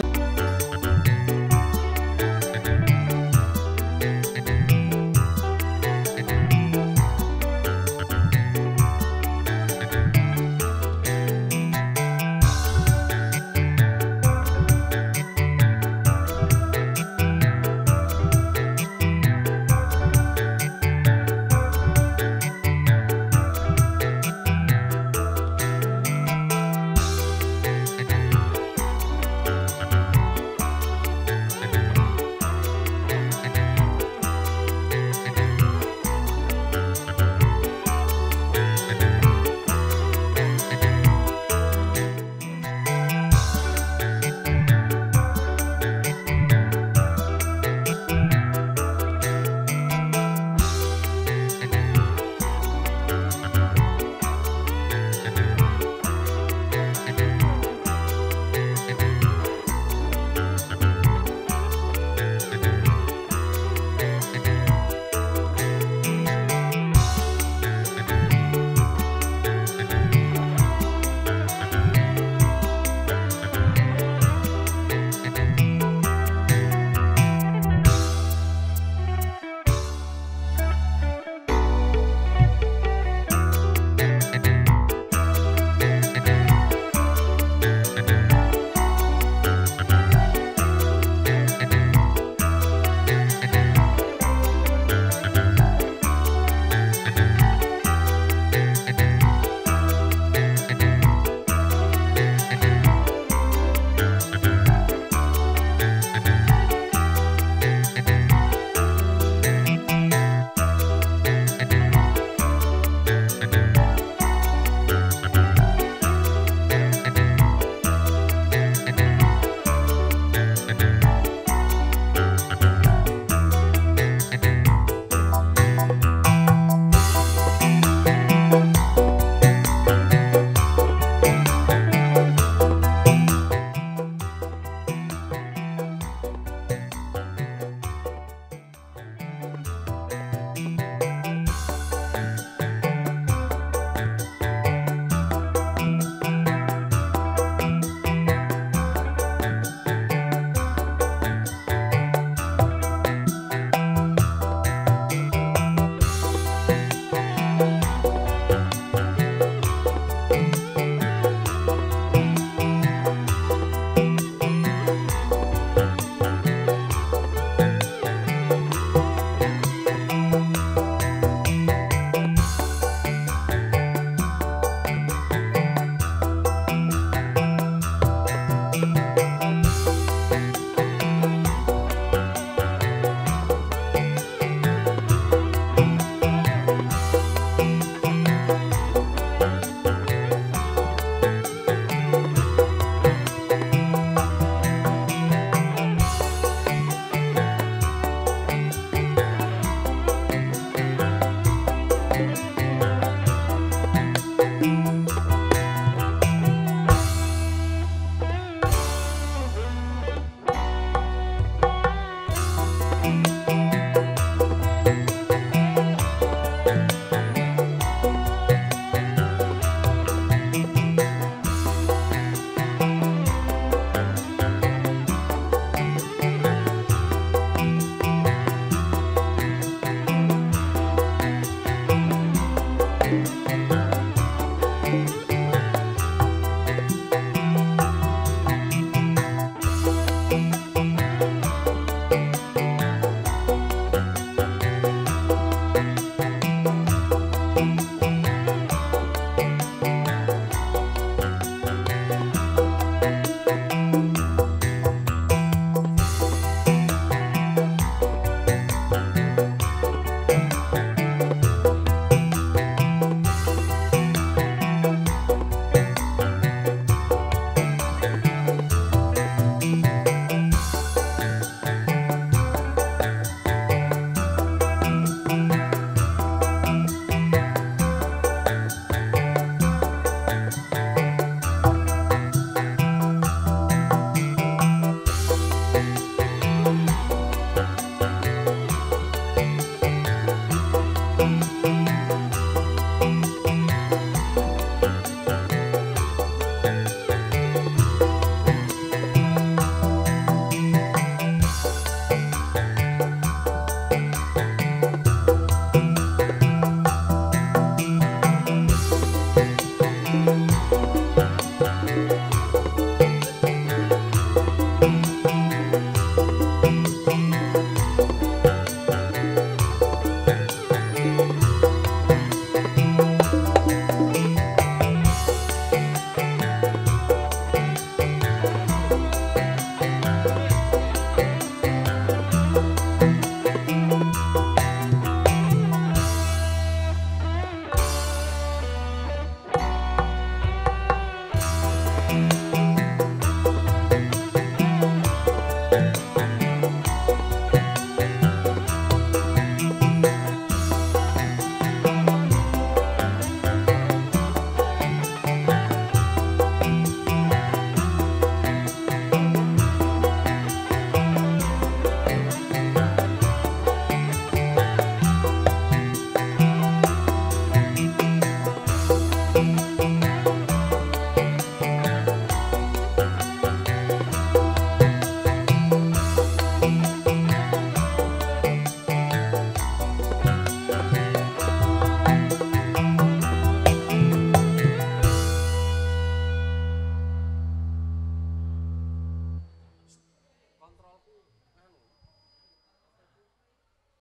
Speaker 7: Mas.